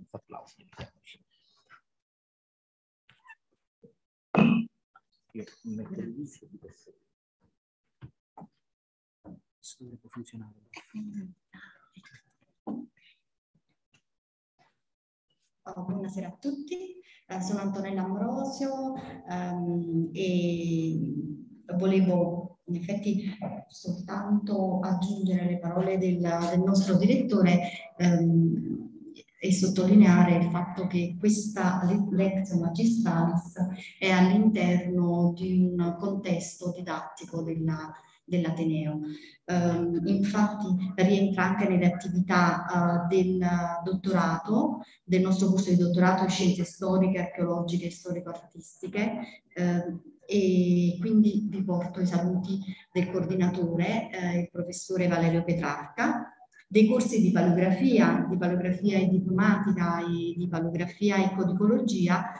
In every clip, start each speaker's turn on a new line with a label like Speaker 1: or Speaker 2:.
Speaker 1: applauso. Io metto il visto di questo. Questo dovrebbe funzionare.
Speaker 2: Buonasera a tutti, sono Antonella Ambrosio e volevo in effetti soltanto aggiungere le parole del nostro direttore e sottolineare il fatto che questa Lectio Magistralis è all'interno di un contesto didattico dell'Ateneo. Infatti rientra anche nelle attività del dottorato, del nostro corso di dottorato in scienze storiche, archeologiche e storico-artistiche, e quindi vi porto i saluti del coordinatore, il professore Valerio Petrarca, dei corsi di paleografia e diplomatica e di paleografia e codicologia,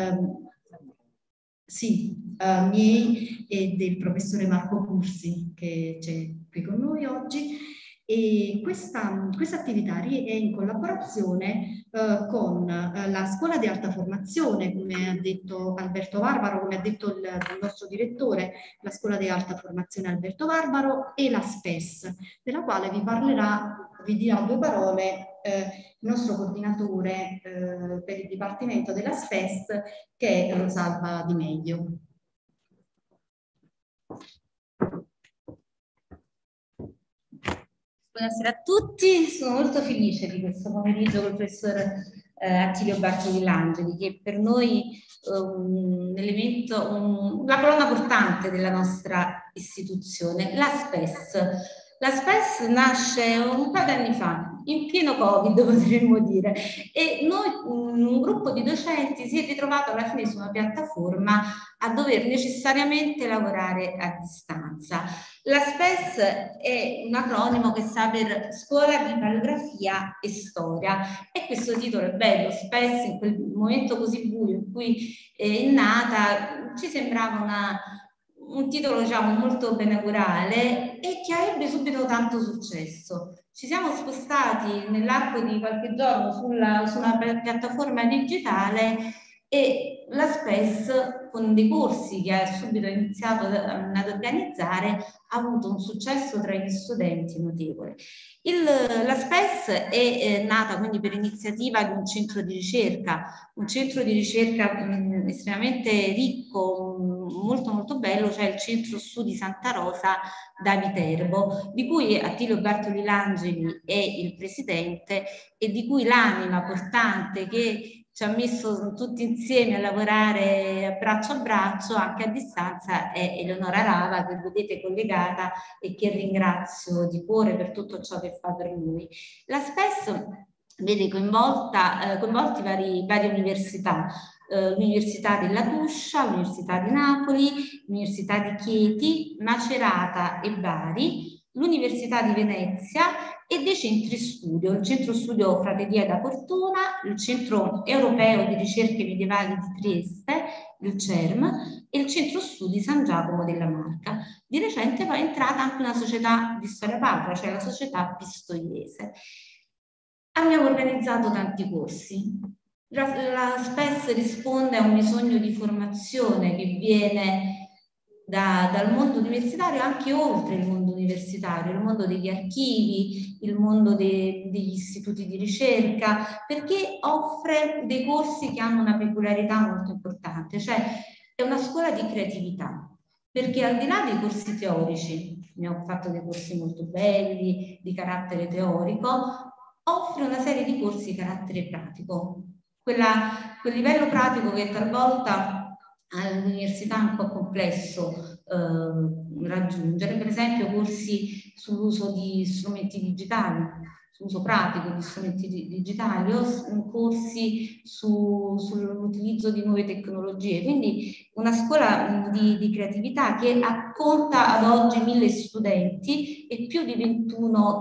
Speaker 2: miei e del professore Marco Cursi che c'è qui con noi oggi. E questa attività è in collaborazione con la Scuola di Alta Formazione, come ha detto Alberto Barbaro, come ha detto il nostro direttore, la Scuola di Alta Formazione Alberto Barbaro, e la SPES, della quale vi dirà due parole il nostro coordinatore per il Dipartimento della SPES, che è Rosalba Di Meglio.
Speaker 3: Buonasera a tutti, sono molto felice di questo pomeriggio col professor Attilio Bartoli Langeli, che per noi è un elemento, la colonna portante della nostra istituzione, la SPES. La SPES nasce un paio di anni fa, in pieno Covid potremmo dire, e noi, un gruppo di docenti, si è ritrovato alla fine su una piattaforma a dover necessariamente lavorare a distanza. La SPES è un acronimo che sta per Scuola di Paleografia e Storia, e questo titolo è bello. SPES, in quel momento così buio in cui è nata, ci sembrava un titolo, diciamo, molto benaugurale e che avrebbe subito tanto successo. Ci siamo spostati nell'arco di qualche giorno su una piattaforma digitale, e la SPES, con dei corsi che ha subito iniziato ad organizzare, ha avuto un successo tra gli studenti notevole. La SPES è nata quindi per iniziativa di un centro di ricerca estremamente ricco, molto molto bello, cioè il Centro Studi Santa Rosa da Viterbo, di cui Attilio Bartoli Langeli è il presidente e di cui l'anima portante che ci ha messo tutti insieme a lavorare braccio a braccio, anche a distanza, è Eleonora Rava, che vedete collegata e che ringrazio di cuore per tutto ciò che fa per noi. La SPES vede coinvolti varie università, l'Università della Tuscia, l'Università di Napoli, l'Università di Chieti, Macerata e Bari, l'Università di Venezia e dei centri studio, il Centro Studio Frateria da Cortona, il Centro Europeo di Ricerche Medievali di Trieste, il CERM, e il Centro Studi San Giacomo della Marca. Di recente poi è entrata anche una società di storia patria, cioè la società Pistoiese. Abbiamo organizzato tanti corsi. La SPES risponde a un bisogno di formazione che viene dal mondo universitario, anche oltre il mondo universitario, il mondo degli archivi, il mondo degli istituti di ricerca, perché offre dei corsi che hanno una peculiarità molto importante, cioè è una scuola di creatività, perché al di là dei corsi teorici, abbiamo fatto dei corsi molto belli, di carattere teorico, offre una serie di corsi di carattere pratico, quel livello pratico che talvolta all'università è un po' complesso raggiungere, per esempio corsi sull'uso di strumenti digitali, sull'uso pratico di strumenti digitali, o corsi sull'utilizzo di nuove tecnologie. Quindi una scuola di creatività che conta ad oggi 1000 studenti e più di 21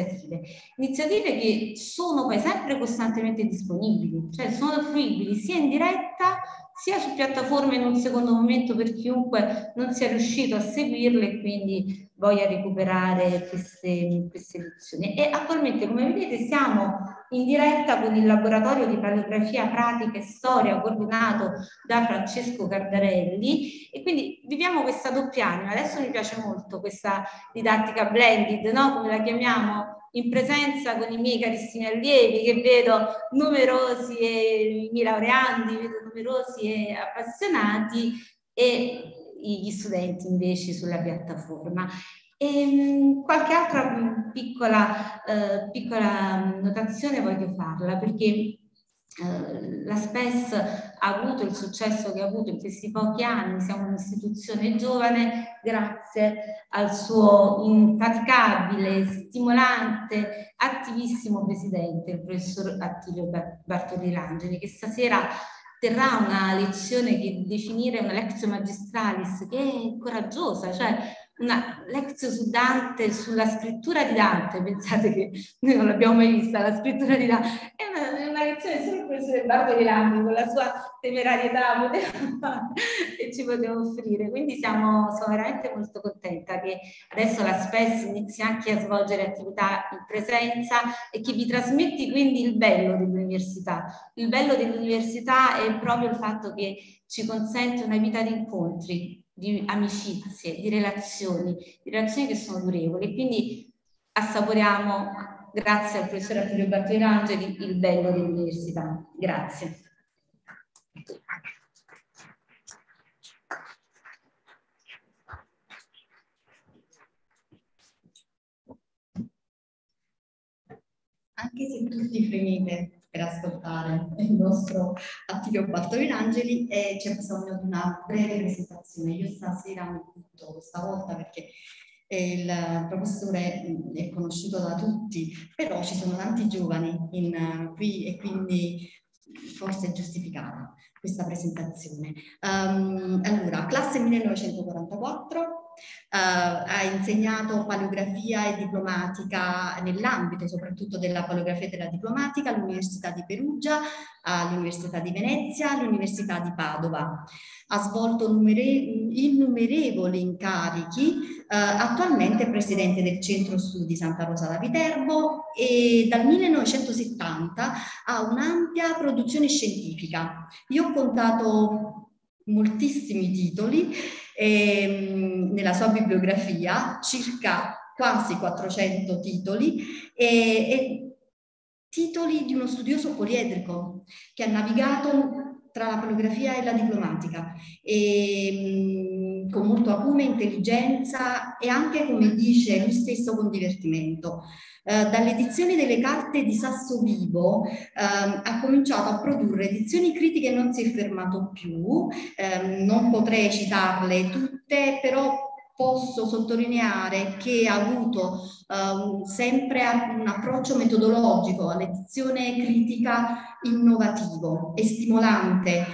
Speaker 3: iniziative che sono poi sempre costantemente disponibili, cioè sono fruibili sia in diretta sia su piattaforme in un secondo momento per chiunque non sia riuscito a seguirle e quindi voglia recuperare queste lezioni. E attualmente, come vedete, siamo in diretta con il laboratorio di paleografia pratica e storia coordinato da Francesco Cardarelli, e quindi viviamo questa doppia anima. Adesso mi piace molto questa didattica blended, no? Come la chiamiamo, in presenza con i miei carissimi allievi, che vedo numerosi, e i miei laureandi, vedo numerosi e appassionati, e gli studenti invece sulla piattaforma. E qualche altra piccola notazione voglio farla, perché la SPES ha avuto il successo che ha avuto in questi pochi anni. Siamo un'istituzione giovane grazie al suo infaticabile, stimolante, attivissimo presidente, il professor Attilio Bartoli Rangeli, che stasera terrà una lezione che definire una lectio magistralis, che è coraggiosa, cioè una lectio su Dante, sulla scrittura di Dante. Pensate che noi non l'abbiamo mai vista, la scrittura di Dante. È una lezione solo il professore Bartoli Rangeli con la sua temerarietà e ci poteva offrire. Quindi sono veramente molto contenta che adesso la SPES inizi anche a svolgere attività in presenza e che vi trasmetti quindi il bello dell'università. Il bello dell'università è proprio il fatto che ci consente una vita di incontri, di amicizie, di relazioni che sono durevoli. Quindi assaporiamo, grazie al professor Attilio Bartoli Rangeli, il bello dell'università. Grazie.
Speaker 2: Anche se tutti fremete per ascoltare il nostro Attilio Bartoli Rangeli, c'è bisogno di una breve presentazione. Io stasera mi butto questa volta perché il professore è conosciuto da tutti, però ci sono tanti giovani qui e quindi forse è giustificata questa presentazione. Allora, classe 1944. Ha insegnato paleografia e diplomatica nell'ambito soprattutto della paleografia e della diplomatica all'Università di Perugia, all'Università di Venezia, all'Università di Padova. Ha svolto innumerevoli incarichi, attualmente è presidente del Centro Studi Santa Rosa da Viterbo e dal 1970 ha un'ampia produzione scientifica. Io ho contato moltissimi titoli nella sua bibliografia, circa quasi 400 titoli e titoli di uno studioso poliedrico che ha navigato tra la paleografia e la diplomatica con molto acume, intelligenza e anche, come dice lui stesso, con divertimento. Dalle edizioni delle carte di Sasso Vivo ha cominciato a produrre edizioni critiche e non si è fermato più. Non potrei citarle tutte, però posso sottolineare che ha avuto sempre un approccio metodologico all'edizione critica innovativo e stimolante.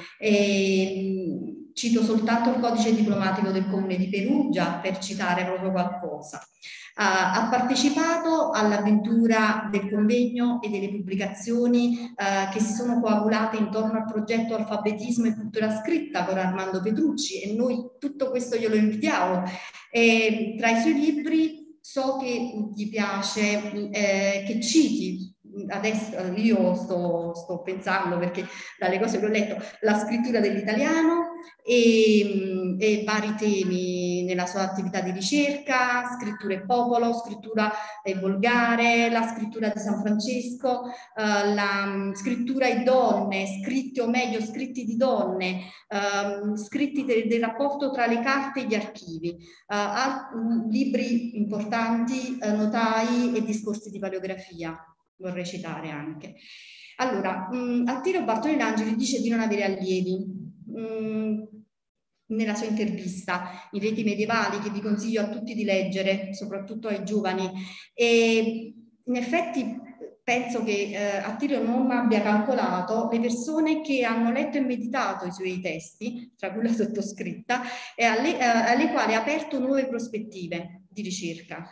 Speaker 2: Cito soltanto il codice diplomatico del Comune di Perugia per citare proprio qualcosa. Ha partecipato all'avventura del convegno e delle pubblicazioni che si sono coagulate intorno al progetto Alfabetismo e Cultura Scritta con Armando Petrucci, e noi tutto questo glielo invitiamo. Tra i suoi libri so che gli piace che citi, adesso io sto pensando, perché dalle cose che ho letto, la scrittura dell'italiano e vari temi nella sua attività di ricerca, scrittura e popolo, scrittura volgare, la scrittura di San Francesco, la scrittura e donne, scritti o meglio scritti di donne, scritti del rapporto tra le carte e gli archivi, libri importanti, notai e discorsi di paleografia, vorrei citare anche. Allora, Attilio Bartoli Rangeli dice di non avere allievi. Nella sua intervista in Reti Medievali, che vi consiglio a tutti di leggere, soprattutto ai giovani, e in effetti penso che Attilio non abbia calcolato le persone che hanno letto e meditato i suoi testi, tra cui la sottoscritta, e alle quali ha aperto nuove prospettive di ricerca.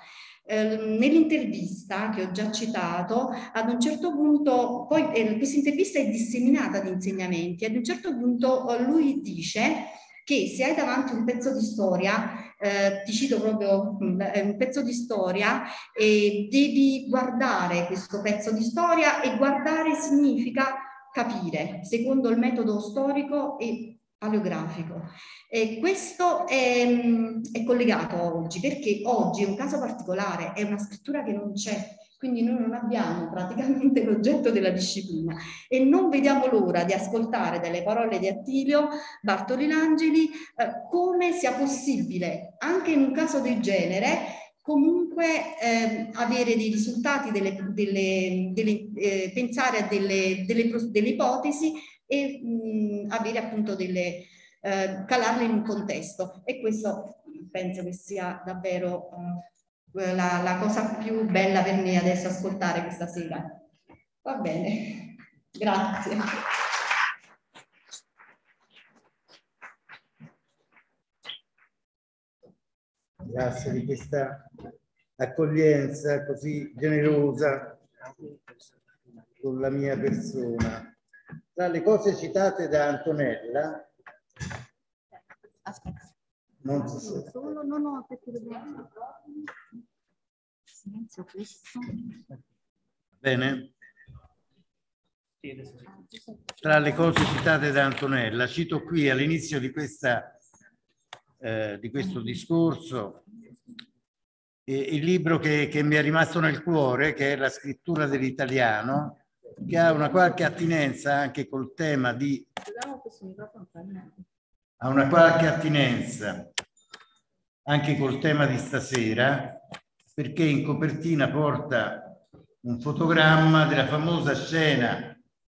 Speaker 2: Nell'intervista che ho già citato, ad un certo punto, poi questa intervista è disseminata di insegnamenti, ad un certo punto lui dice che se hai davanti un pezzo di storia, ti cito proprio un pezzo di storia, e devi guardare questo pezzo di storia, e guardare significa capire, secondo il metodo storico e paleografico. E questo è collegato oggi, perché oggi è un caso particolare, è una scrittura che non c'è, quindi noi non abbiamo praticamente l'oggetto della disciplina, e non vediamo l'ora di ascoltare dalle parole di Attilio Bartolilangeli come sia possibile, anche in un caso del genere, comunque avere dei risultati, pensare a delle ipotesi e avere appunto calarle in un contesto, e questo penso che sia davvero la cosa più bella per me adesso ascoltare questa sera. Va bene, grazie.
Speaker 4: Grazie di questa accoglienza così generosa con la mia persona. Tra le cose citate da Antonella,
Speaker 3: Aspetta.
Speaker 4: non si sa.
Speaker 3: No, perché dobbiamo... Silenzio questo.
Speaker 4: Bene? Tra le cose citate da Antonella, cito qui all'inizio di questo discorso il libro che mi è rimasto nel cuore, che è La scrittura dell'italiano, che ha una qualche attinenza anche col tema di... Ha una qualche attinenza anche col tema di stasera, perché in copertina porta un fotogramma della famosa scena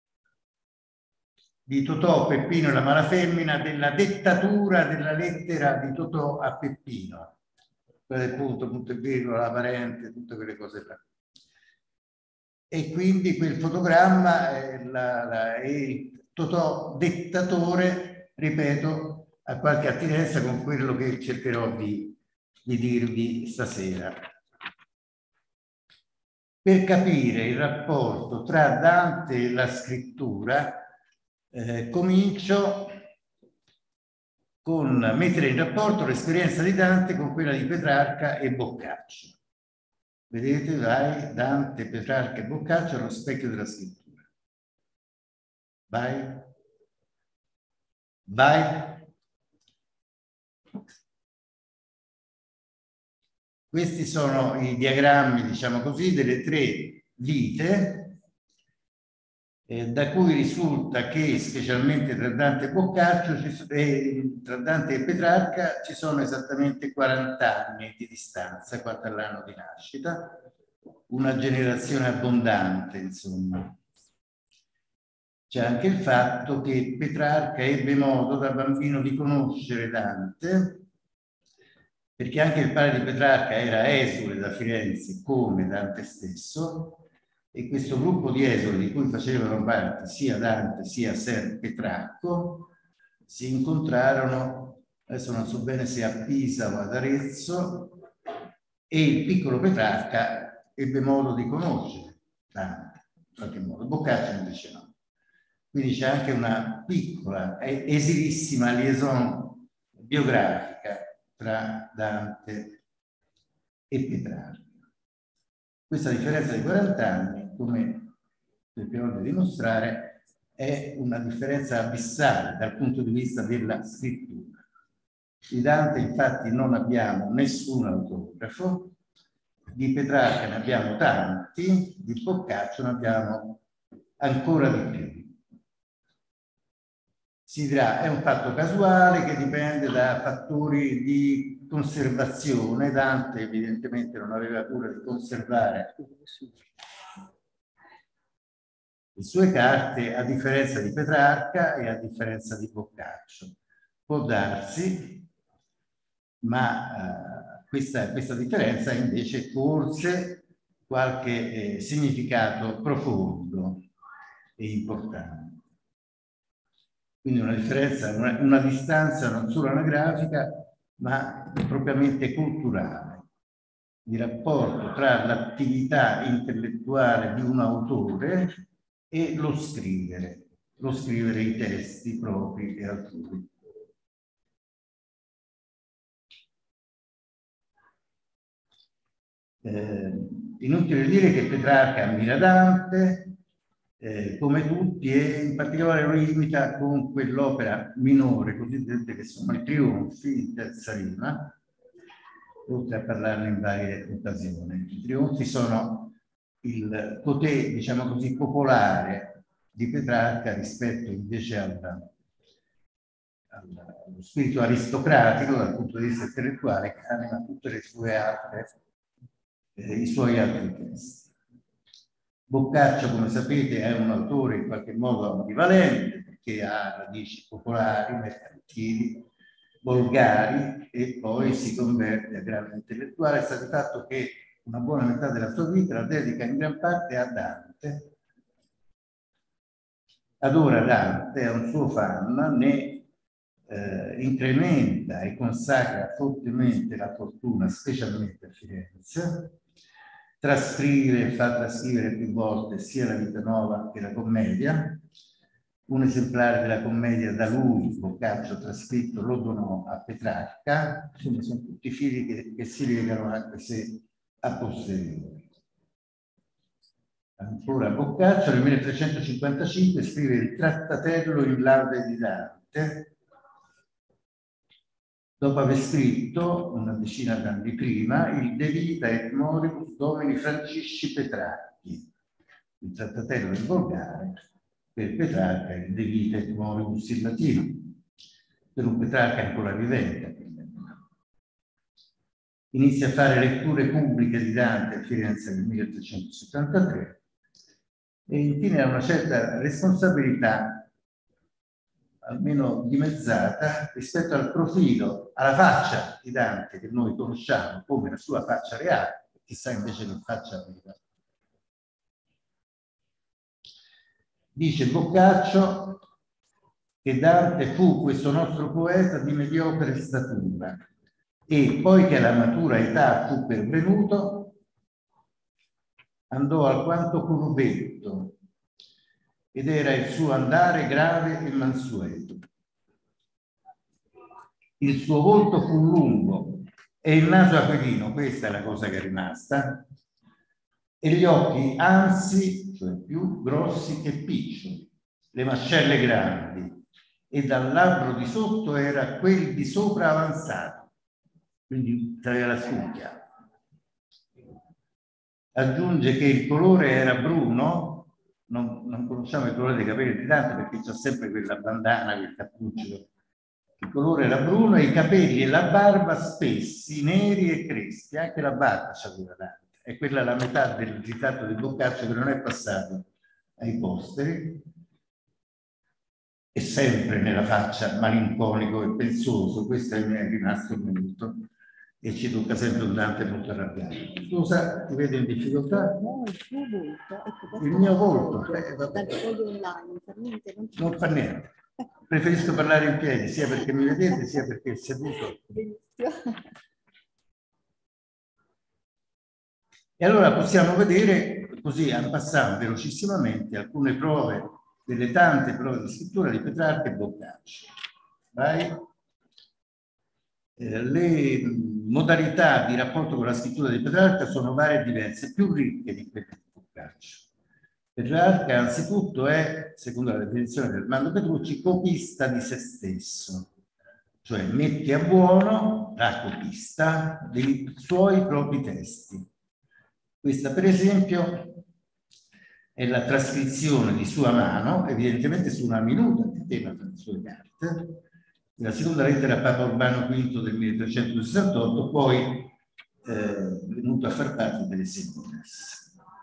Speaker 4: di Totò, Peppino e la Malafemmina, della dettatura della lettera di Totò a Peppino, quella del punto e virgola, la parente, tutte quelle cose là. E quindi quel fotogramma è Totò dettatore, ripeto, ha qualche attinenza con quello che cercherò di dirvi stasera. Per capire il rapporto tra Dante e la scrittura, comincio con mettere in rapporto l'esperienza di Dante con quella di Petrarca e Boccaccio. Vedete, vai, Dante, Petrarca e Boccaccio allo specchio della scrittura. Vai. Vai. Questi sono i diagrammi, diciamo così, delle tre vite, da cui risulta che specialmente tra Dante e Boccaccio, tra Dante e Petrarca, ci sono esattamente 40 anni di distanza quanto all'anno di nascita, una generazione abbondante, insomma. C'è anche il fatto che Petrarca ebbe modo da bambino di conoscere Dante, perché anche il padre di Petrarca era esule da Firenze come Dante stesso, e questo gruppo di esuli di cui facevano parte sia Dante sia Ser Petrarco si incontrarono, adesso non so bene se a Pisa o ad Arezzo, e il piccolo Petrarca ebbe modo di conoscere Dante, in qualche modo. Boccaccio invece no. Quindi c'è anche una piccola, esilissima liaison biografica tra Dante e Petrarca. Questa differenza di 40 anni, come cercherò di dimostrare, è una differenza abissale dal punto di vista della scrittura. Di Dante infatti non abbiamo nessun autografo, di Petrarca ne abbiamo tanti, di Boccaccio ne abbiamo ancora di più. Si dirà, è un fatto casuale che dipende da fattori di conservazione. Dante evidentemente non aveva cura di conservare le sue carte, a differenza di Petrarca e a differenza di Boccaccio. Può darsi, ma questa differenza invece forse qualche significato profondo e importante. Quindi una differenza, una distanza non solo anagrafica, ma propriamente culturale. di rapporto tra l'attività intellettuale di un autore e lo scrivere i testi propri e altrui. Inutile dire che Petrarca ammira Dante, come tutti, e in particolare lo imita con quell'opera minore cosiddetta che sono i Trionfi in terza rima, oltre a parlarne in varie occasioni. I Trionfi sono il cotè, diciamo così, popolare di Petrarca rispetto invece allo spirito aristocratico dal punto di vista intellettuale che anima tutte le sue altre i suoi altri testi. Boccaccio, come sapete, è un autore in qualche modo ambivalente perché ha radici popolari, mercantili, volgari e poi si converte a grande intellettuale. Sta di fatto che una buona metà della sua vita la dedica in gran parte a Dante, adora Dante, è un suo fan, ne incrementa e consacra fortemente la fortuna, specialmente a Firenze. Fa trascrivere più volte sia la Vita Nuova che la Commedia. Un esemplare della Commedia da lui, Boccaccio, trascritto, lo donò a Petrarca. Insomma, sono tutti fili che si legano anche se a posteriori. Ancora Boccaccio nel 1355 scrive il Trattatello in laude di Dante, dopo aver scritto una decina d'anni prima il De Vita et Moribus Domini Francisci Petrarchi, il Trattatello in volgare, per Petrarca il De Vita et Moribus in latino, per un Petrarca ancora vivente. Inizia a fare letture pubbliche di Dante a Firenze nel 1373 e infine ha una certa responsabilità, almeno dimezzata, rispetto al profilo, alla faccia di Dante che noi conosciamo come la sua faccia reale, chissà invece che faccia aveva. Dice Boccaccio che Dante fu questo nostro poeta di mediocre statura e poi che alla matura età fu pervenuto, andò alquanto curvetto ed era il suo andare grave e mansueto. Il suo volto fu lungo e il naso aquilino, questa è la cosa che è rimasta, e gli occhi ansi, cioè più grossi che piccioli, le mascelle grandi, e dal labbro di sotto era quel di sopra avanzato, quindi tra la scucchia. Aggiunge che il colore era bruno, non conosciamo il colore dei capelli di Dante perché c'è sempre quella bandana, quel cappuccio. Il colore era bruno e i capelli e la barba spessi, neri e crespi, anche la barba c'aveva Dante. E quella è la metà del ritratto di Boccaccio che non è passato ai posteri. È sempre nella faccia malinconico e pensoso, questo mi è rimasto molto. E ci tocca sempre un Dante molto arrabbiato. Scusa, ti vedo in difficoltà?
Speaker 5: No, il tuo volto. Ecco,
Speaker 4: il mio volto.
Speaker 5: Dal foglio online, per niente.
Speaker 4: Non fa niente. Preferisco parlare in piedi, sia perché mi vedete, sia perché è seduto.
Speaker 5: Benissimo.
Speaker 4: E allora possiamo vedere, così en passant velocissimamente, alcune prove delle tante prove di scrittura di Petrarca e Boccaccio. Vai. Le modalità di rapporto con la scrittura di Petrarca sono varie e diverse, più ricche di quelle di Boccaccio. Petrarca, anzitutto, è, secondo la definizione di Armando Petrucci, copista di se stesso, cioè mette a buono la copista dei suoi propri testi. Questa, per esempio, è la trascrizione di sua mano, evidentemente su una minuta che tema tra le sue carte, la seconda lettera a Papa Urbano V del 1368, poi venuto a far parte delle Semines.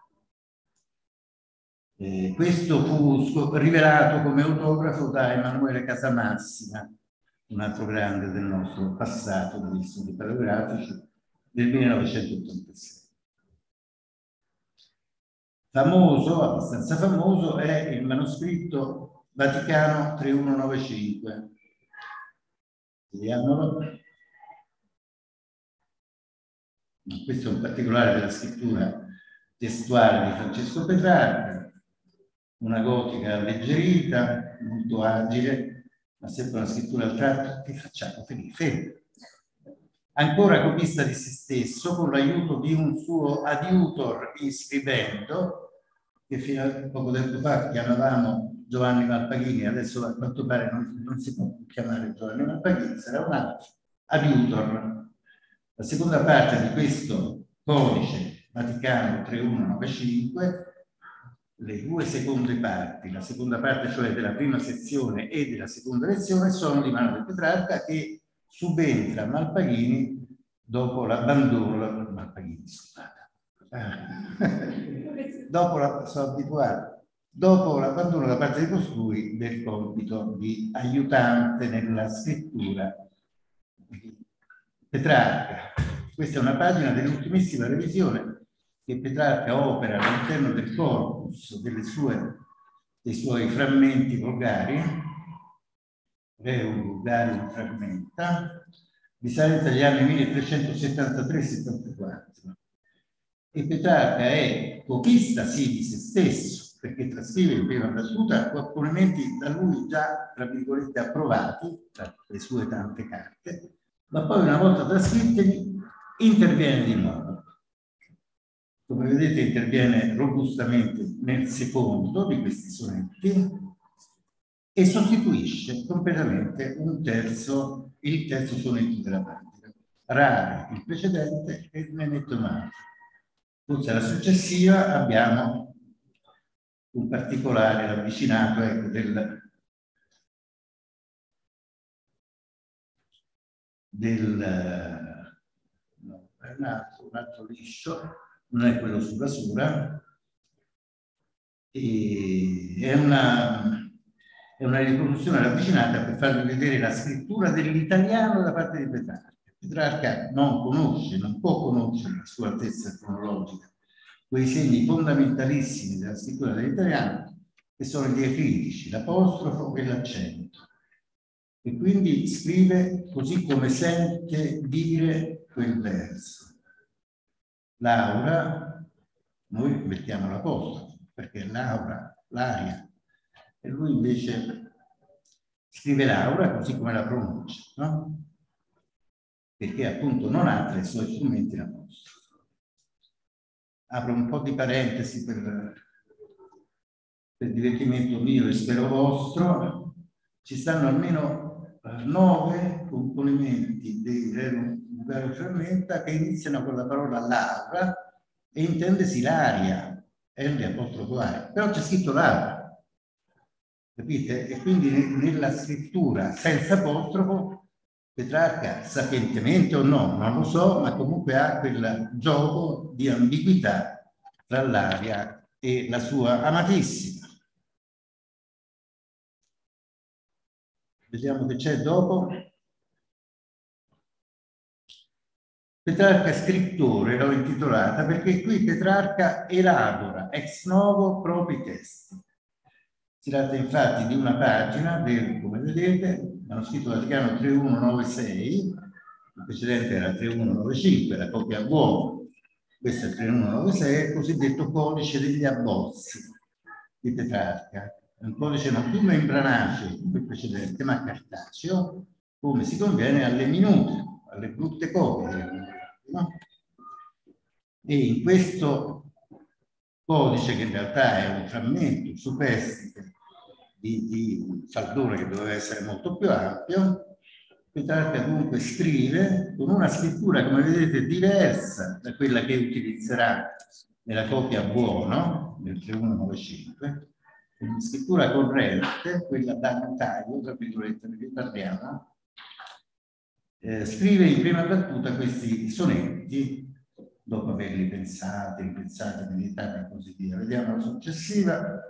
Speaker 4: Questo fu rivelato come autografo da Emanuele Casamassima, un altro grande del nostro passato degli studi paleografici, del 1986. Famoso, abbastanza famoso, è il manoscritto Vaticano 3195. Vediamolo. Questo è un particolare della scrittura testuale di Francesco Petrarca, una gotica alleggerita, molto agile, ma sempre una scrittura al tratto che facciamo finire. Ancora copista di se stesso, con l'aiuto di un suo adiutor iscrivendo, che fino a poco tempo fa chiamavamo Giovanni Malpaghini, adesso a quanto pare non si può chiamare Giovanni Malpaghini, sarà un altro adiutor. La seconda parte di questo codice Vaticano 3195, le due seconde parti, la seconda parte cioè della prima sezione e della seconda lezione, sono di mano di Petrarca, che subentra a Malpaghini dopo l'abbandono dopo l'abbandono da parte di costui del compito di aiutante nella scrittura di Petrarca. Questa è una pagina dell'ultimissima revisione che Petrarca opera all'interno del corpus dei suoi frammenti volgari, Rerum Vulgarium Fragmenta, risalente agli anni 1373-74. E Petrarca è copista sì di se stesso, perché trascrive in prima battuta componimenti da lui già, tra virgolette, approvati, tra le sue tante carte, ma poi una volta trascritte interviene di nuovo. Come vedete interviene robustamente nel secondo di questi sonetti e sostituisce completamente il terzo sonetto della pagina. Rare il precedente e ne metto un altro. Forse alla successiva abbiamo un particolare ravvicinato, ecco, no, è un altro liscio, non è quello sulla sura, e è una riproduzione ravvicinata per farvi vedere la scrittura dell'italiano da parte di Petrarca. Petrarca non può conoscere la sua altezza cronologica, quei segni fondamentalissimi della scrittura dell'italiano che sono i diacritici, l'apostrofo e l'accento. E quindi scrive così come sente dire quel verso. Laura, noi mettiamo l'apostrofo, perché Laura, l'aria, e lui invece scrive Laura così come la pronuncia, no? Perché appunto non ha tra i suoi strumenti l'apostrofo. Apro un po' di parentesi per divertimento mio e spero vostro. Ci stanno almeno 9 componimenti dei Rerum Vulgarium Fragmenta che iniziano con la parola Laura e intendesi l'aria, L', però c'è scritto Laura, capite? E quindi nella scrittura senza apostrofo Petrarca, sapientemente o no, non lo so, ma comunque ha quel gioco di ambiguità tra l'aria e la sua amatissima. Vediamo che c'è dopo. Petrarca scrittore l'ho intitolata perché qui Petrarca elabora ex novo propri testi. Si tratta infatti di una pagina del, come vedete, manoscritto Vaticano 3196, il precedente era 3195, la copia buona, questo è il 3196, il cosiddetto codice degli abbozzi di Petrarca. È un codice non più membranaceo come il precedente, ma cartaceo, come si conviene alle minute, alle brutte copie, no? E in questo codice, che in realtà è un frammento superstite di Faldone che doveva essere molto più ampio, Petrarca dunque scrive con una scrittura, come vedete, diversa da quella che utilizzerà nella copia buono del 3195, una scrittura corrente, quella da notaio, tra virgolette, perché parliamo, scrive in prima battuta questi sonetti dopo averli pensati, ripensati, meditati e così via. Vediamo la successiva.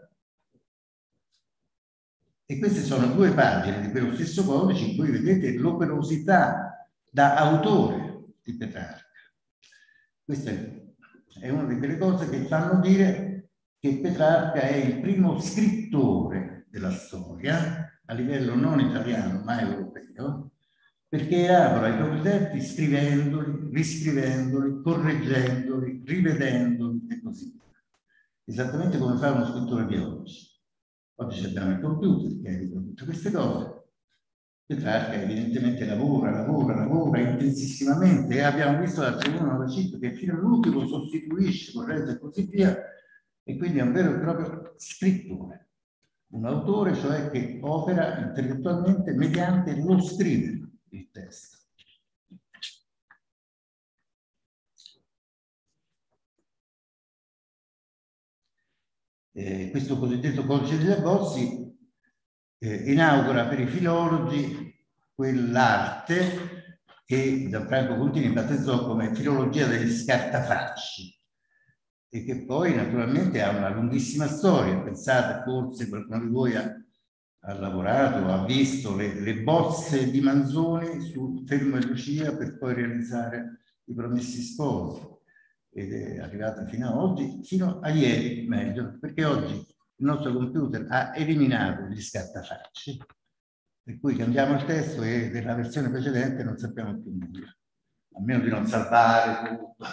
Speaker 4: E queste sono 2 pagine di quello stesso codice in cui vedete l'operosità da autore di Petrarca. Questa è una di quelle cose che fanno dire che Petrarca è il primo scrittore della storia, a livello non italiano ma europeo, perché elaborò i propri testi scrivendoli, riscrivendoli, correggendoli, rivedendoli e così via. Esattamente come fa uno scrittore di oggi. Oggi abbiamo il computer che evita tutte queste cose. Petrarca evidentemente lavora intensissimamente, e abbiamo visto l'altro giorno la cita che fino all'ultimo sostituisce, corregge e così via, e quindi è un vero e proprio scrittore. Un autore, cioè, che opera intellettualmente mediante lo scrivere il testo. Questo cosiddetto codice degli abbozzi inaugura per i filologi quell'arte che Gianfranco Contini battezzò come filologia degli scartafacci, e che poi naturalmente ha una lunghissima storia. Pensate, forse qualcuno di voi ha lavorato, ha visto le bozze di Manzoni su Fermo e Lucia per poi realizzare I Promessi Sposi, ed è arrivata fino a oggi, fino a ieri meglio, perché oggi il nostro computer ha eliminato gli scartafacci, per cui cambiamo il testo e della versione precedente non sappiamo più nulla, a meno di non salvare tutto.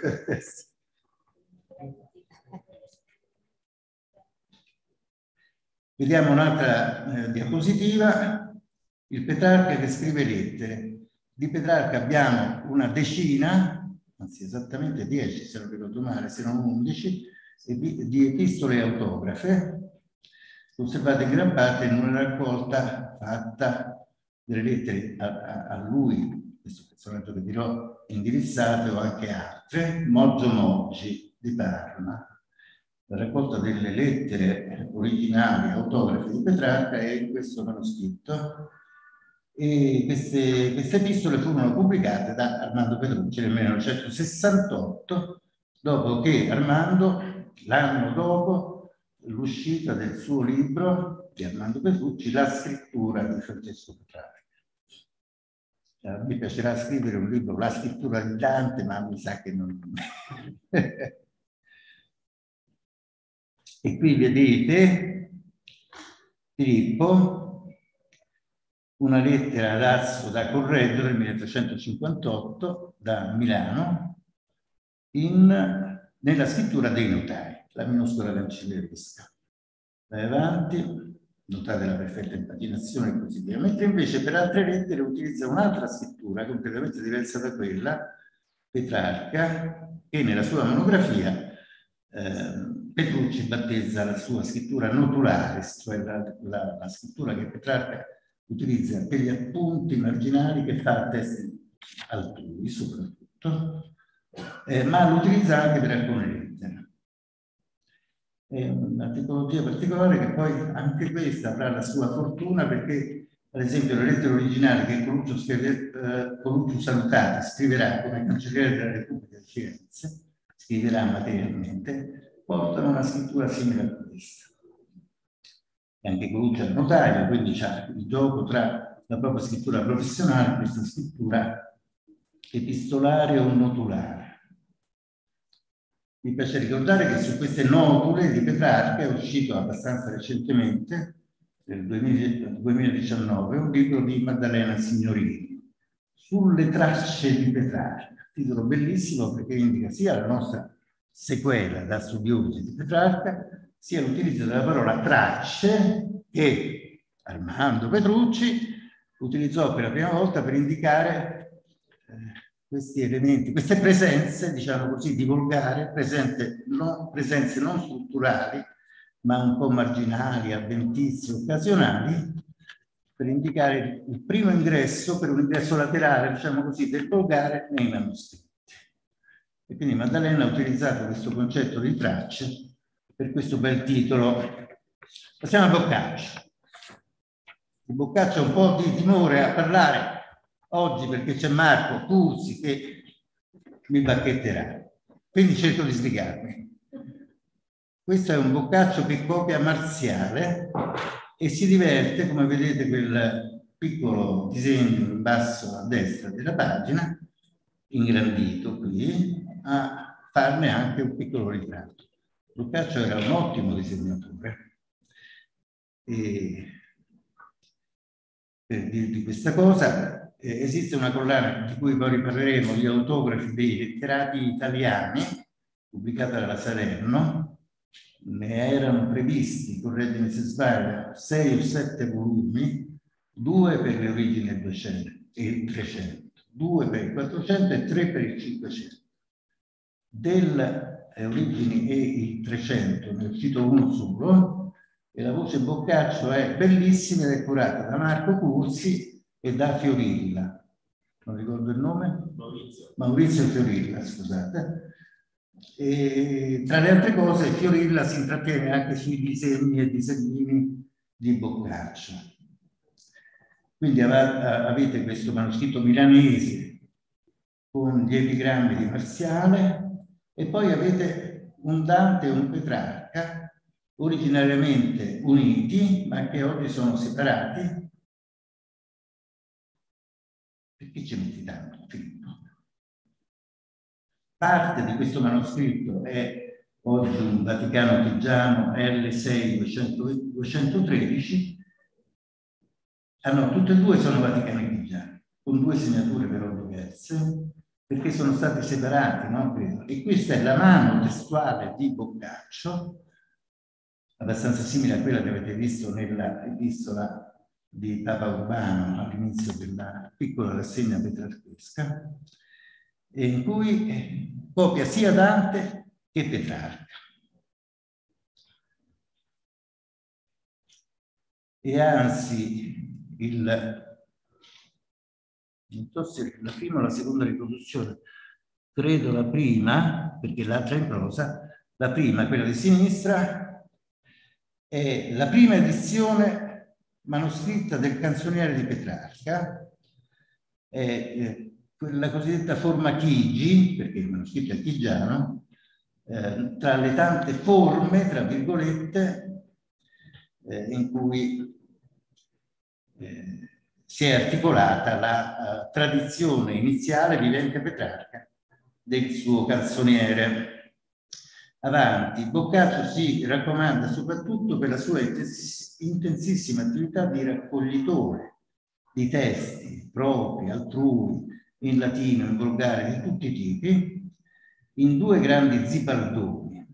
Speaker 4: Vediamo un'altra diapositiva. Il Petrarca che scrive lettere. Di Petrarca abbiamo una decina, anzi esattamente 10 se non ricordo male, se non 11, di epistole autografe, conservate in gran parte in una raccolta fatta delle lettere a lui, questo personaggio che dirò, indirizzate, o anche altre, Moggio Moggi di Parma. La raccolta delle lettere originali autografe di Petrarca è in questo manoscritto, e queste epistole furono pubblicate da Armando Petrucci nel 1968, dopo che Armando, l'anno dopo l'uscita del suo libro di Armando Petrucci, La scrittura di Francesco Petrarca. Mi piacerà scrivere un libro, La scrittura di Dante, ma mi sa che non... E qui vedete Filippo, una lettera ad Azzo da Correggio del 1358 da Milano, nella scrittura dei notai, la minuscola cancelleresca. Vai avanti, notate la perfetta impaginazione e così via. Mentre invece per altre lettere utilizza un'altra scrittura completamente diversa da quella, Petrarca, che nella sua monografia Petrucci battezza la sua scrittura notulare, cioè la scrittura che Petrarca utilizza per gli appunti marginali che fa a testi altrui soprattutto, ma lo utilizza anche per alcune lettere. È una tipologia particolare che poi anche questa avrà la sua fortuna, perché ad esempio le lettere originali che Coluccio Salutati scriverà come cancelliere della Repubblica di Firenze, scriverà materialmente, portano una scrittura simile a questa. E anche Coluccio è un notaio, quindi c'è il gioco tra la propria scrittura professionale e questa scrittura epistolare o notulare. Mi piace ricordare che su queste notule di Petrarca è uscito abbastanza recentemente, nel 2019, un libro di Maddalena Signorini, Sulle tracce di Petrarca, titolo bellissimo perché indica sia la nostra sequela da studiosi di Petrarca, sia l'utilizzo della parola tracce che Armando Petrucci utilizzò per la prima volta per indicare questi elementi, queste presenze, diciamo così, di volgare, presenze non strutturali, ma un po' marginali, avventizie, occasionali, per indicare il primo ingresso, per un ingresso laterale, diciamo così, del volgare nei manoscritti. E quindi Maddalena ha utilizzato questo concetto di tracce per questo bel titolo. Passiamo a Boccaccio. Il Boccaccio ha un po' di timore a parlare oggi perché c'è Marco Cursi che mi bacchetterà, quindi cerco di sbrigarmi. Questo è un Boccaccio che copia Marziale e si diverte, come vedete quel piccolo disegno in basso a destra della pagina, ingrandito qui, a farne anche un piccolo ritratto. Boccaccio era un ottimo disegnatore. E per dirvi questa cosa, esiste una collana di cui poi riparleremo, gli autografi dei letterati italiani, pubblicata dalla Salerno. Ne erano previsti, correggimi se sbaglio, 6 o 7 volumi, 2 per le origini del 200 e il 300, 2 per il 400 e 3 per il 500. Delle origini e il 300 ne ho cito uno solo, e la voce Boccaccio è bellissima ed è curata da Marco Curzi e da Fiorilla. Non ricordo il nome? Maurizio Fiorilla, scusate. E tra le altre cose Fiorilla si intrattiene anche sui disegni e disegnini di Boccaccio. Quindi avete questo manoscritto milanese con gli epigrammi di Marziale e poi avete un Dante e un Petrarca originariamente uniti ma che oggi sono separati. Perché ci metti tanto, Filippo? Parte di questo manoscritto è oggi un Vaticano Chigiano L6 213. Tutte e due sono Vaticani Chigiani, con 2 segnature però diverse, perché sono stati separati, no? E questa è la mano testuale di Boccaccio, abbastanza simile a quella che avete visto nella epistola di Papa Urbano all'inizio della piccola rassegna petrarchesca, in cui copia sia Dante che Petrarca. E anzi, non so se la prima o la seconda riproduzione, credo la prima, perché l'altra è in prosa, la prima, quella di sinistra, è la prima edizione manoscritta del canzoniere di Petrarca, è la cosiddetta forma Chigi, perché il manoscritto è chigiano, tra le tante forme, tra virgolette, in cui si è articolata la tradizione iniziale vivente Petrarca del suo canzoniere. Avanti, Boccaccio si raccomanda soprattutto per la sua intensissima attività di raccoglitore di testi propri, altrui, in latino, in volgare, di tutti i tipi, in 2 grandi zibaldoni.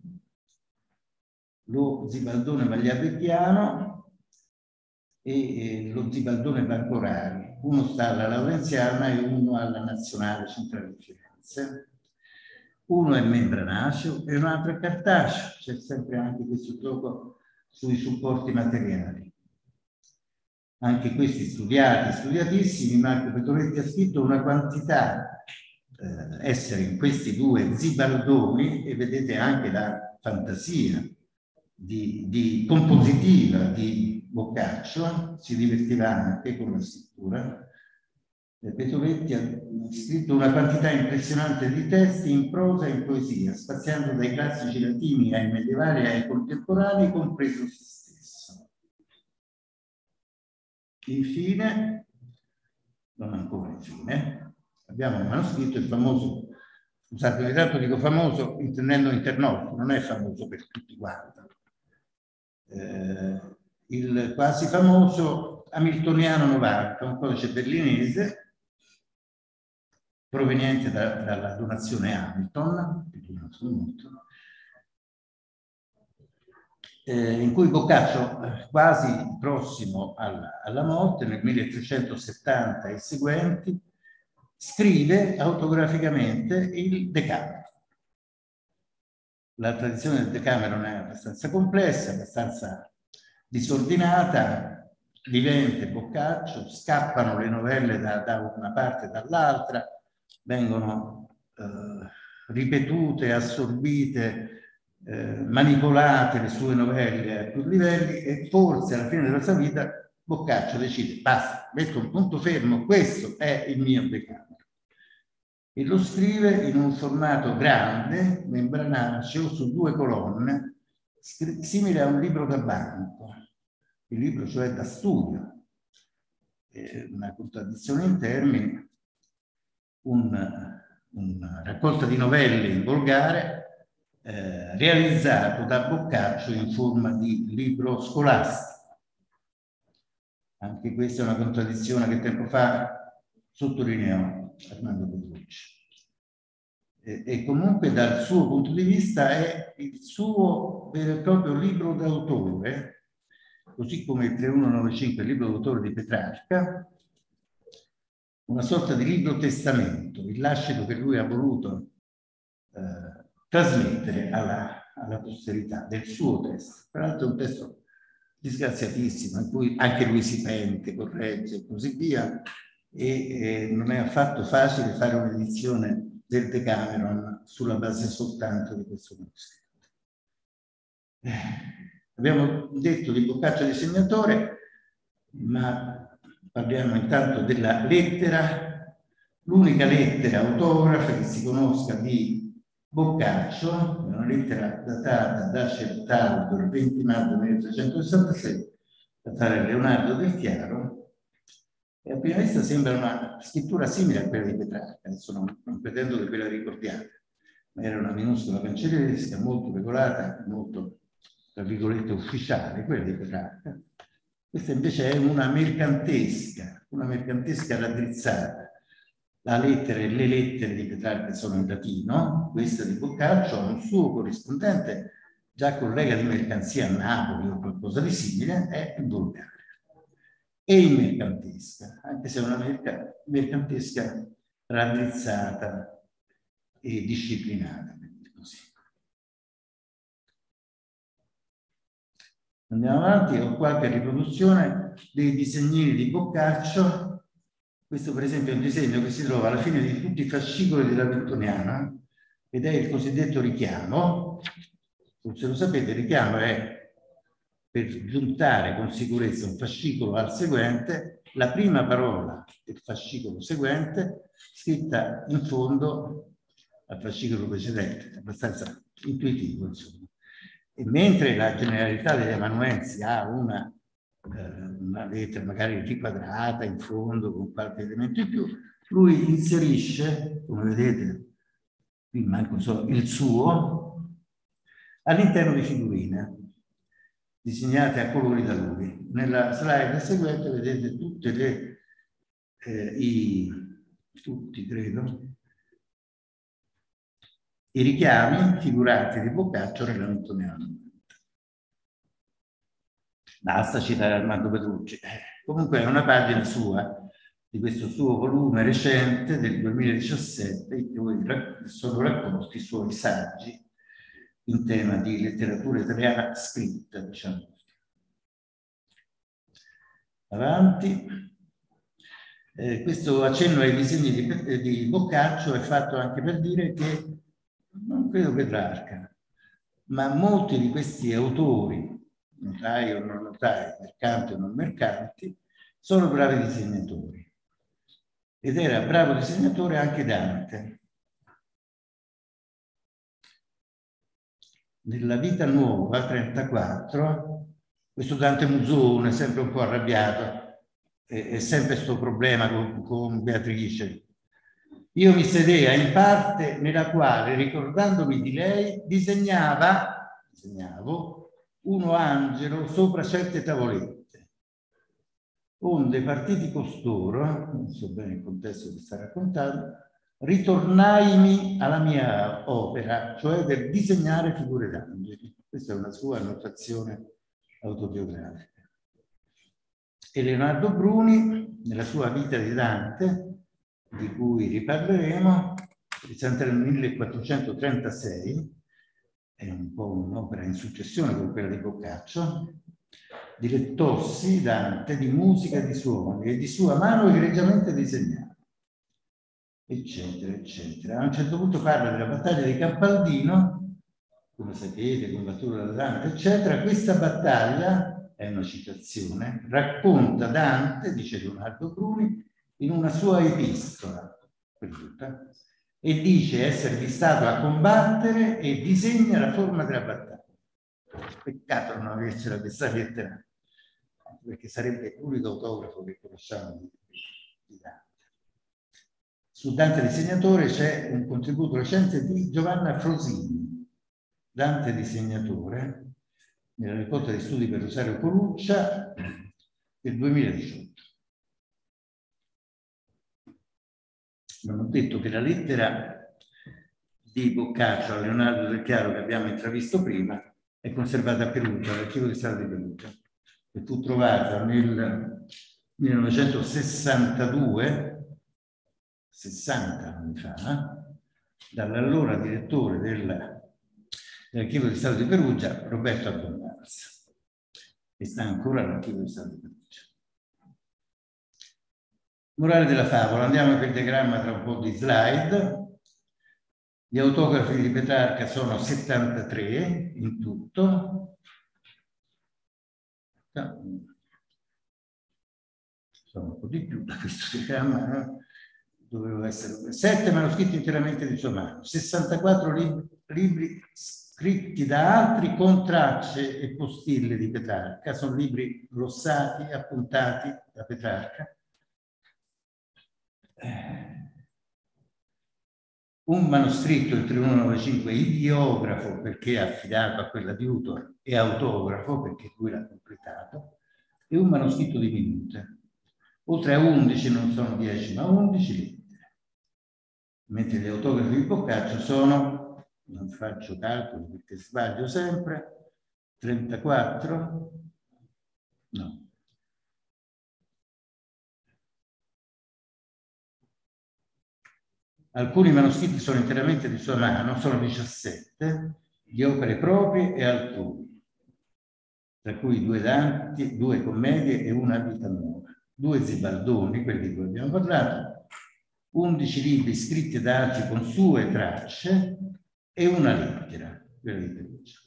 Speaker 4: Lo zibaldone magliavettiano e lo zibaldone Bancorari. Uno sta alla Laurenziana e uno alla Nazionale Centrale di Firenze. Uno è membranaceo e un altro è cartaceo. C'è sempre anche questo gioco sui supporti materiali. Anche questi studiati, studiatissimi. Marco Petoletti ha scritto una quantità essere in questi 2 zibaldoni, e vedete anche la fantasia compositiva di Boccaccio, si divertiva anche con la scrittura. Petoletti ha scritto una quantità impressionante di testi in prosa e in poesia, spaziando dai classici latini ai medievali e ai contemporanei, compreso se stesso. Infine, non ancora infine, abbiamo un manoscritto, il famoso, scusate, ogni tanto dico famoso intendendo internauta, non è famoso per tutti quanti. Il quasi famoso Hamiltoniano 90, un codice berlinese proveniente dalla donazione Hamilton, in cui Boccaccio, quasi prossimo alla morte, nel 1370 e seguenti, scrive autograficamente il Decameron. La tradizione del Decameron è abbastanza complessa, abbastanza disordinata, vivente Boccaccio, scappano le novelle da una parte e dall'altra, vengono ripetute, assorbite, manipolate le sue novelle a più livelli, e forse alla fine della sua vita Boccaccio decide, basta, metto un punto fermo, questo è il mio Decameron. E lo scrive in un formato grande, membranaceo, su 2 colonne, simile a un libro da banco, il libro cioè da studio, una contraddizione in termini, una raccolta di novelle in volgare realizzato da Boccaccio in forma di libro scolastico. Anche questa è una contraddizione che tempo fa sottolineò Armando Petrucci. E comunque dal suo punto di vista è il suo vero e proprio libro d'autore, così come il 3195, il libro d'autore di Petrarca, una sorta di libro testamento, il lascito che lui ha voluto trasmettere alla posterità del suo testo. Tra l'altro è un testo disgraziatissimo, in cui anche lui si pente, corregge e così via, e non è affatto facile fare un'edizione del Decameron sulla base soltanto di questo manoscritto. Abbiamo detto di Boccaccio disegnatore, ma parliamo intanto della lettera, l'unica lettera autografa che si conosca di Boccaccio, una lettera datata da Certaldo il 20 maggio 1366, da tale Leonardo del Chiaro, e a prima vista sembra una scrittura simile a quella di Petrarca. Adesso non pretendo che ve la ricordiate, ma era una minuscola cancelleresca, molto regolata, molto, tra virgolette, ufficiale, quella di Petrarca. Questa invece è una mercantesca raddrizzata. La lettera e le lettere di Petrarca sono in latino, questa di Boccaccio ha un suo corrispondente, già collega di mercanzia a Napoli o qualcosa di simile, è il volgare. E in mercantesca, anche se è una mercantesca raddrizzata e disciplinata. Così. Andiamo avanti, ho qualche riproduzione dei disegnini di Boccaccio. Questo per esempio è un disegno che si trova alla fine di tutti i fascicoli della Viltoniana ed è il cosiddetto richiamo. Se lo sapete, il richiamo è per giuntare con sicurezza un fascicolo al seguente, la prima parola del fascicolo seguente scritta in fondo al fascicolo precedente, abbastanza intuitivo, insomma. E mentre la generalità degli amanuensi ha una lettera magari riquadrata in fondo con qualche elemento in più, lui inserisce, come vedete, qui manco solo il suo, all'interno di figurine disegnate a colori da lui. Nella slide seguente vedete tutte le i richiami figurati di Boccaccio nella Viltoniana. Basta citare Armando Petrucci. Comunque è una pagina sua, di questo suo volume recente del 2017, in cui sono raccolti i suoi saggi in tema di letteratura italiana scritta, diciamo. Avanti. Questo accenno ai disegni di Boccaccio è fatto anche per dire che, non credo Petrarca, ma molti di questi autori, notai o non notai, mercanti o non mercanti, sono bravi disegnatori. Ed era bravo disegnatore anche Dante. Nella Vita Nuova, 34, questo Dante Musone, sempre un po' arrabbiato, è sempre questo problema con Beatrice. Io mi sedea in parte nella quale, ricordandomi di lei, disegnavo uno angelo sopra certe tavolette. Onde partiti costoro, non so bene il contesto che sta raccontando, ritornaimi alla mia opera, cioè del disegnare figure d'angeli. Questa è una sua annotazione autobiografica. E Leonardo Bruni, nella sua Vita di Dante, di cui riparleremo, risale al 1436, è un po' un'opera in successione con quella di Boccaccio, dilettossi Dante di musica, di suoni e di sua mano egregiamente disegnato, eccetera, eccetera. A un certo punto parla della battaglia di Campaldino, come sapete, combattuta da Dante, eccetera. Questa battaglia, è una citazione, racconta Dante, dice Leonardo Bruni, in una sua epistola, e dice esservi stato a combattere e disegna la forma della battaglia. Peccato non avercela questa lettera, perché sarebbe l'unico autografo che conosciamo di Dante. Su Dante disegnatore c'è un contributo recente di Giovanna Frosini, Dante disegnatore, nella raccolta di studi per Rosario Coluccia del 2018. non ho detto che la lettera di Boccaccio a Leonardo Del Chiaro che abbiamo intravisto prima è conservata a Perugia, all'Archivio di Stato di Perugia, e fu trovata nel 1962, 60 anni fa, dall'allora direttore dell'Archivio di Stato di Perugia, Roberto Abbondanza, e sta ancora all'Archivio di Stato di Perugia. Morale della favola, andiamo per il diagramma tra un po' di slide. Gli autografi di Petrarca sono 73 in tutto. Sono un po' di più da questo diagramma, dovevo essere 7 manoscritti interamente di sua mano, 64 libri scritti da altri con tracce e postille di Petrarca, sono libri glossati, appuntati da Petrarca. Un manoscritto, il 3195, ideografo perché è affidato a quella di Utor, e autografo perché lui l'ha completato, e un manoscritto di minute. Oltre a 11, non sono 10 ma 11 lettere. Mentre gli autografi di Boccaccio sono, non faccio calcoli perché sbaglio sempre, 34, no. Alcuni manoscritti sono interamente di sua mano, sono 17, di opere proprie e altrui, tra cui 2 Dante, 2 commedie e una vita nuova, 2 Zibaldoni, quelli di cui abbiamo parlato, 11 libri scritti da altri con sue tracce e una lettera, quella di Perugia.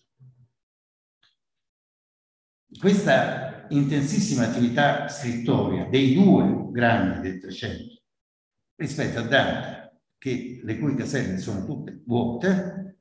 Speaker 4: Questa intensissima attività scrittoria dei 2 grandi del 300 rispetto a Dante, le cui caselle sono tutte vuote,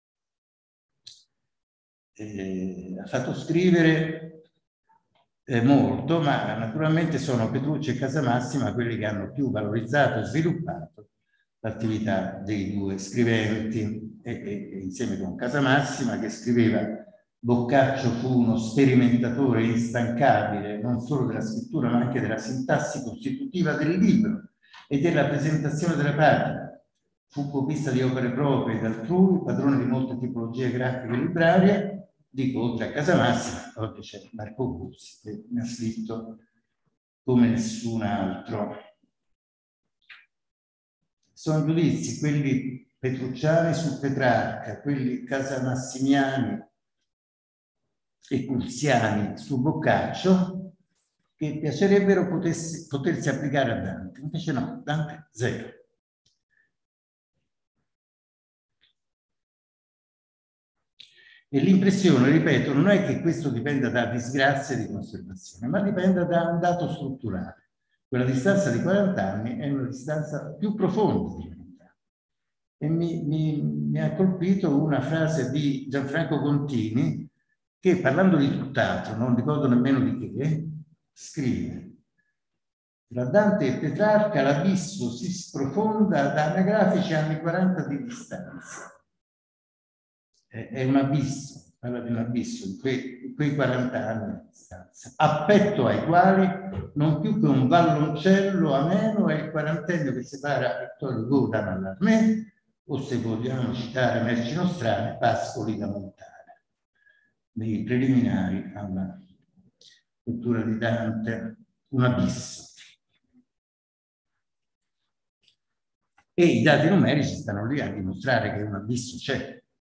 Speaker 4: ha fatto scrivere molto, ma naturalmente sono Petrucci e Casamassima quelli che hanno più valorizzato e sviluppato l'attività dei 2 scriventi, e insieme con Casamassima, che scriveva: Boccaccio fu uno sperimentatore instancabile non solo della scrittura ma anche della sintassi costitutiva del libro e della presentazione della pagina. Fu copista di opere proprie ed altrui, padrone di molte tipologie grafiche e librarie. Dico, oltre a Casamassima, oggi c'è Marco Guzzi, che ne ha scritto come nessun altro. Sono giudizi, quelli petrucciani su Petrarca, quelli casamassimiani e curziani su Boccaccio, che piacerebbero potersi applicare a Dante. Invece no, Dante zero. E l'impressione, ripeto, non è che questo dipenda da disgrazie di conservazione, ma dipende da un dato strutturale. Quella distanza di 40 anni è una distanza più profonda di 40 anni. E mi ha colpito una frase di Gianfranco Contini, che parlando di tutt'altro, non ricordo nemmeno di che, scrive: tra Dante e Petrarca l'abisso si sprofonda da anagrafici anni 40 di distanza. È un abisso, parla di un abisso in quei 40 anni di distanza, a petto ai quali non più che un valloncello ameno è il quarantennio che separa Vittorio Hugo da Mallarmé, o se vogliamo citare merci nostrane, Pascoli da Montana, nei preliminari alla lettura di Dante, un abisso. E i dati numerici stanno lì a dimostrare che un abisso c'è.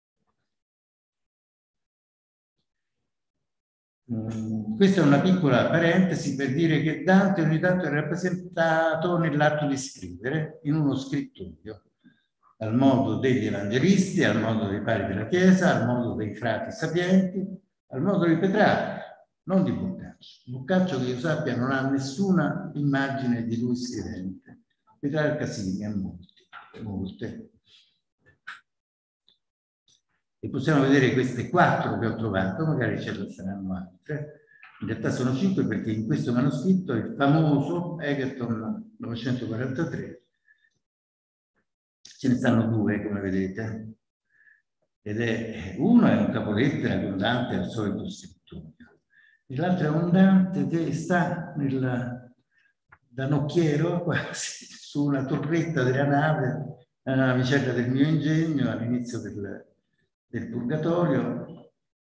Speaker 4: Questa è una piccola parentesi per dire che Dante ogni tanto è rappresentato nell'atto di scrivere in uno scrittoio, al modo degli evangelisti, al modo dei padri della Chiesa, al modo dei frati sapienti, al modo di Petrarca, non di Boccaccio. Boccaccio, che io sappia, non ha nessuna immagine di lui scrivente. Petrarca sì, ne ha molte. E possiamo vedere queste 4 che ho trovato, magari ce ne saranno altre. In realtà sono 5 perché in questo manoscritto il famoso Egerton 943, ce ne stanno 2 come vedete, ed uno è un capolettera con Dante al solito scrittoio, e l'altro è un Dante che sta da nocchiero quasi su una torretta della nave, la navicella del mio ingegno, all'inizio del Purgatorio.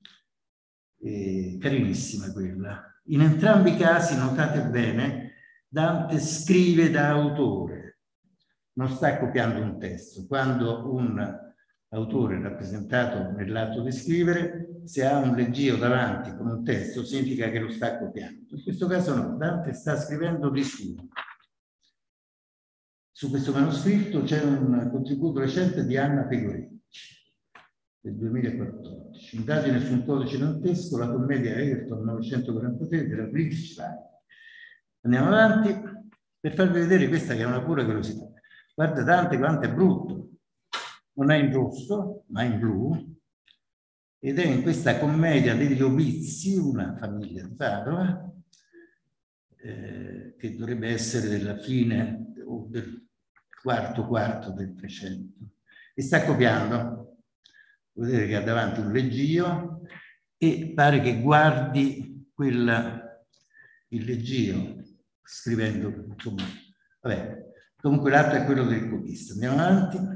Speaker 4: Carinissima quella. In entrambi i casi, notate bene, Dante scrive da autore, non sta copiando un testo. Quando un autore è rappresentato nell'atto di scrivere, se ha un leggio davanti con un testo, significa che lo sta copiando. In questo caso no, Dante sta scrivendo di suo. Su questo manoscritto c'è un contributo recente di Anna Pegorecci, del 2014. Indagine su un codice dantesco, la commedia Egerton 943 della British Library. Andiamo avanti per farvi vedere questa che è una pura curiosità. Guarda Dante quanto è brutto. Non è in rosso, ma in blu, ed è in questa commedia degli Obizi, una famiglia di Padova, che dovrebbe essere della fine o del quarto del 300. E sta copiando. Vedete che ha davanti un leggio e pare che guardi il leggio scrivendo, insomma, vabbè. Comunque l'atto è quello del copista. Andiamo avanti.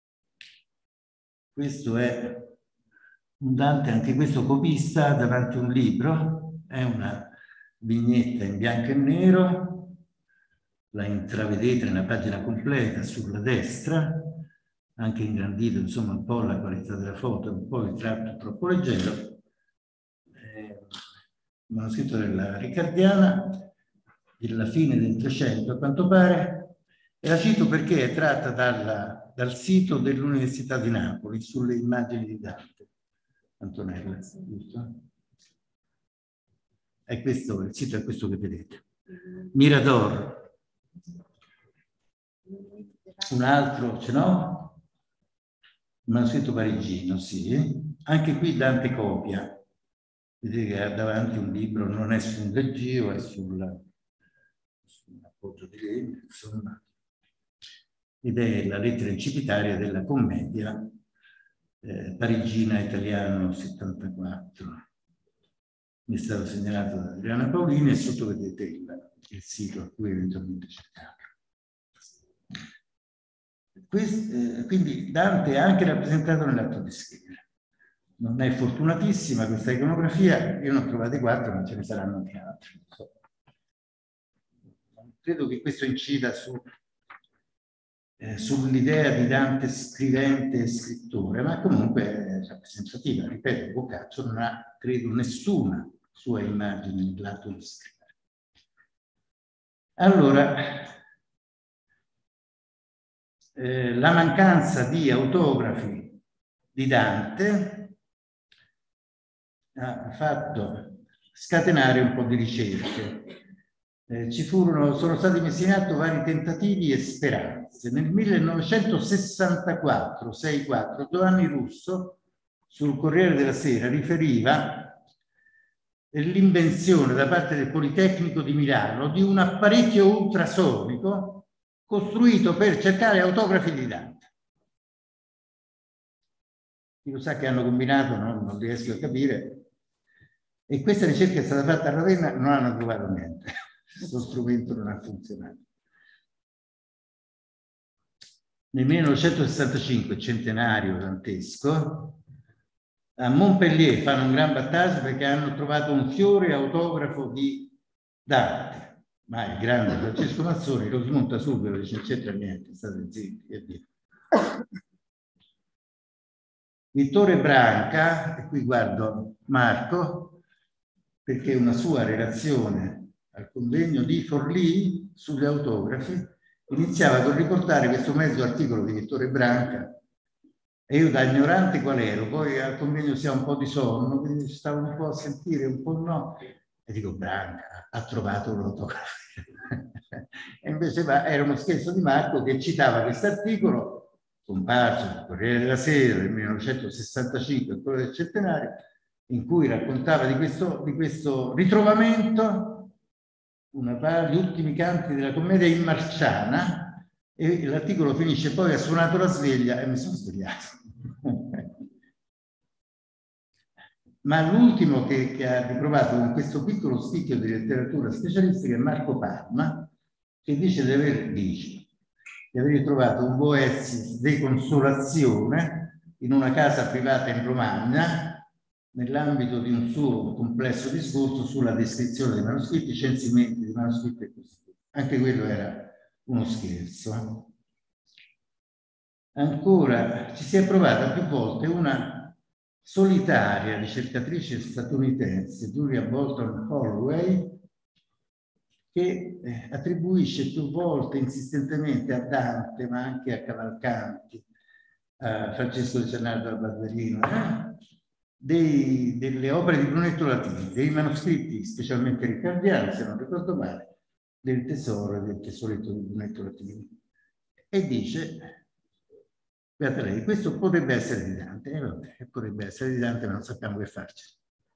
Speaker 4: Questo è un Dante, anche questo copista, davanti a un libro, è una vignetta in bianco e nero, la intravedete nella pagina completa sulla destra, anche ingrandito, insomma un po' la qualità della foto, un po' il tratto troppo leggero. Il manoscritto della Riccardiana, della fine del 300 a quanto pare, e la cito perché è tratta dal sito dell'Università di Napoli sulle immagini di Dante. Antonella, giusto? È questo, il sito è questo che vedete. Mirador. Un altro, ce n'ho? Un manoscritto parigino, sì. Anche qui Dante copia. Vedete che ha davanti un libro, non è su un leggio, è su un appoggio di legno, insomma. Ed è la lettera incipitaria della commedia parigina italiano 74. Mi è stato segnalato da Adriana Paolini e sotto vedete il sito a cui eventualmente cercate. Quindi Dante è anche rappresentato nell'atto di scrivere. Non è fortunatissima questa iconografia, io ne ho trovate 4, ma ce ne saranno anche altre. Credo che questo incida sull'idea di Dante scrivente e scrittore, ma comunque è rappresentativa. Ripeto, Boccaccio non ha, credo, nessuna sua immagine nell'atto di scrivere. Allora, la mancanza di autografi di Dante ha fatto scatenare un po' di ricerche. Sono stati messi in atto vari tentativi e speranze. Nel 1964, 64, Giovanni Russo sul Corriere della Sera riferiva l'invenzione da parte del Politecnico di Milano di un apparecchio ultrasonico costruito per cercare autografi di Dante. Chi lo sa che hanno combinato, no? Non riesco a capire. E questa ricerca è stata fatta a Ravenna, non hanno trovato niente. Questo strumento non ha funzionato. Nel 1965, centenario dantesco, a Montpellier fanno un gran battaggio perché hanno trovato un fiore autografo di Dante. Ma il grande Francesco Mazzoni lo smonta subito, dice non c'entra niente, state zitti. E via. Vittore Branca, e qui guardo Marco, perché una sua relazione al convegno di Forlì sugli autografi iniziava col riportare questo mezzo articolo di Vittore Branca e io da ignorante qual ero, poi al convegno si ha un po' di sonno, quindi stavo un po' a sentire, un po' no, e dico Branca ha trovato un autografo. E invece era uno scherzo di Marco che citava questo articolo comparso sul Corriere della Sera del 1965, quello del centenario, in cui raccontava di questo ritrovamento, gli ultimi canti della commedia in Marciana, e l'articolo finisce poi ha suonato la sveglia e mi sono svegliato. Ma l'ultimo che ha riprovato con questo piccolo spicchio di letteratura specialistica è Marco Palma, che dice di aver trovato un Boezio di consolazione in una casa privata in Romagna, nell'ambito di un suo complesso discorso sulla descrizione dei manoscritti, censimenti di manoscritti e così via. Anche quello era uno scherzo. Ancora, ci si è provata più volte una solitaria ricercatrice statunitense, Julia Bolton Holloway, che attribuisce più volte insistentemente a Dante, ma anche a Cavalcanti, a Francesco di Gennaro da Barberino, delle opere di Brunetto Latini, dei manoscritti, specialmente riccardiani, se non ricordo male, del tesoro e del tesoretto di Brunetto Latini. E dice, guardate lei, questo potrebbe essere di Dante, vabbè, potrebbe essere di Dante, ma non sappiamo che farci.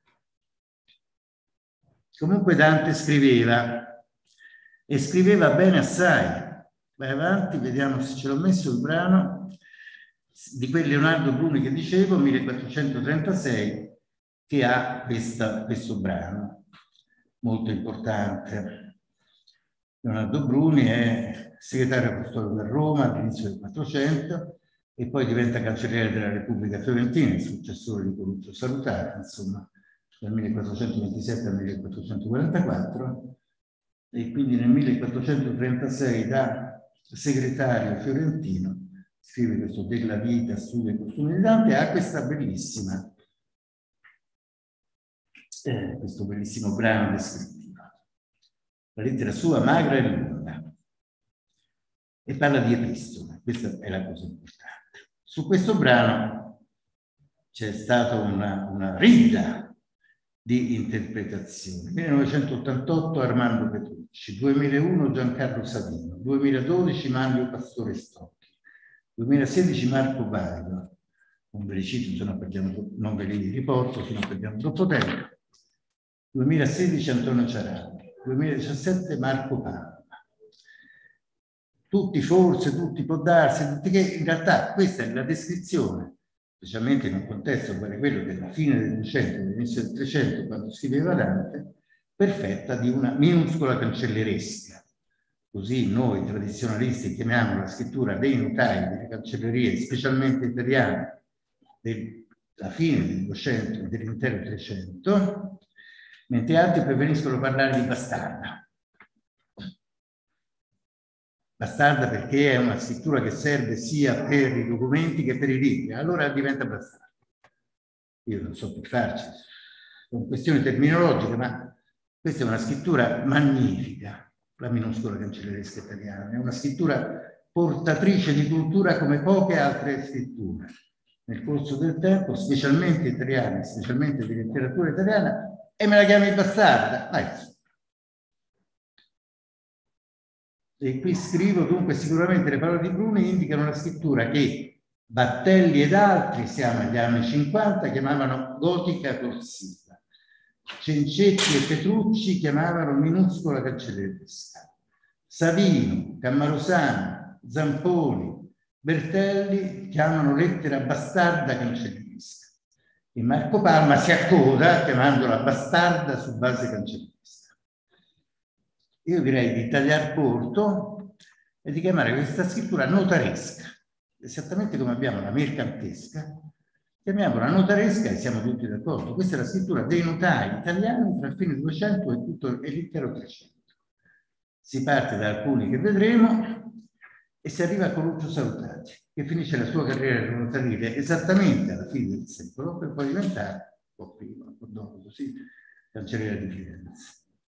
Speaker 4: Comunque Dante scriveva, e scriveva bene assai. Vai avanti, vediamo se ce l'ho messo il brano di quel Leonardo Bruni che dicevo, 1436, che ha questo brano molto importante. Leonardo Bruni è segretario apostolico a Roma all'inizio del 400 e poi diventa cancelliere della Repubblica Fiorentina, successore di Coluccio Salutare, insomma, dal 1427 al 1444. E quindi nel 1436 da segretario fiorentino scrive questo Della vita, studio e costumi di Dante, ha questa bellissima questo bellissimo brano descrittivo. La lettera sua magra e lunga e parla di epistole, questa è la cosa importante. Su questo brano c'è stata una rida di interpretazioni. 1988 Armando Petrucci, 2001 Giancarlo Savino, 2012 Manlio Pastore Stocchi, 2016 Marco Baio, non ve li cito, non ve li riporto, se non perdiamo troppo tempo, 2016 Antonio Ciaraldi, 2017 Marco Palma. Tutti forse, tutti può darsi, tutti che in realtà questa è la descrizione, specialmente in un contesto come quello della fine del 200, dell'inizio del 300, quando scriveva Dante, perfetta di una minuscola cancelleresca. Così noi tradizionalisti chiamiamo la scrittura dei notai, delle cancellerie, specialmente italiane, della fine del 200 e dell'intero 300, mentre altri preferiscono parlare di bastarda. Bastarda perché è una scrittura che serve sia per i documenti che per i libri, allora diventa bastarda. Io non so per farci, sono questioni terminologiche, ma questa è una scrittura magnifica, la minuscola cancelleresca italiana, è una scrittura portatrice di cultura come poche altre scritture. Nel corso del tempo, specialmente italiane, specialmente di letteratura italiana, e me la chiami bastarda? Vai. E qui scrivo, dunque, sicuramente le parole di Bruni indicano la scrittura che Battelli ed altri, siamo agli anni 50, chiamavano gotica corsiva. Cencetti e Petrucci chiamavano minuscola cancelleresca. Savino, Cammarosano, Zamponi, Bertelli chiamano lettera bastarda cancelleresca. E Marco Palma si accoda chiamandola bastarda su base cancelleresca. Io direi di tagliar corto e di chiamare questa scrittura notaresca, esattamente come abbiamo la mercantesca, chiamiamola notaresca e siamo tutti d'accordo. Questa è la scrittura dei notai italiani tra il fine 200 e l'intero 300. Si parte da alcuni che vedremo e si arriva a Coluccio Salutati, che finisce la sua carriera notarile esattamente alla fine del secolo per poi diventare, un po' prima, un po' dopo così, cancelliere di Firenze.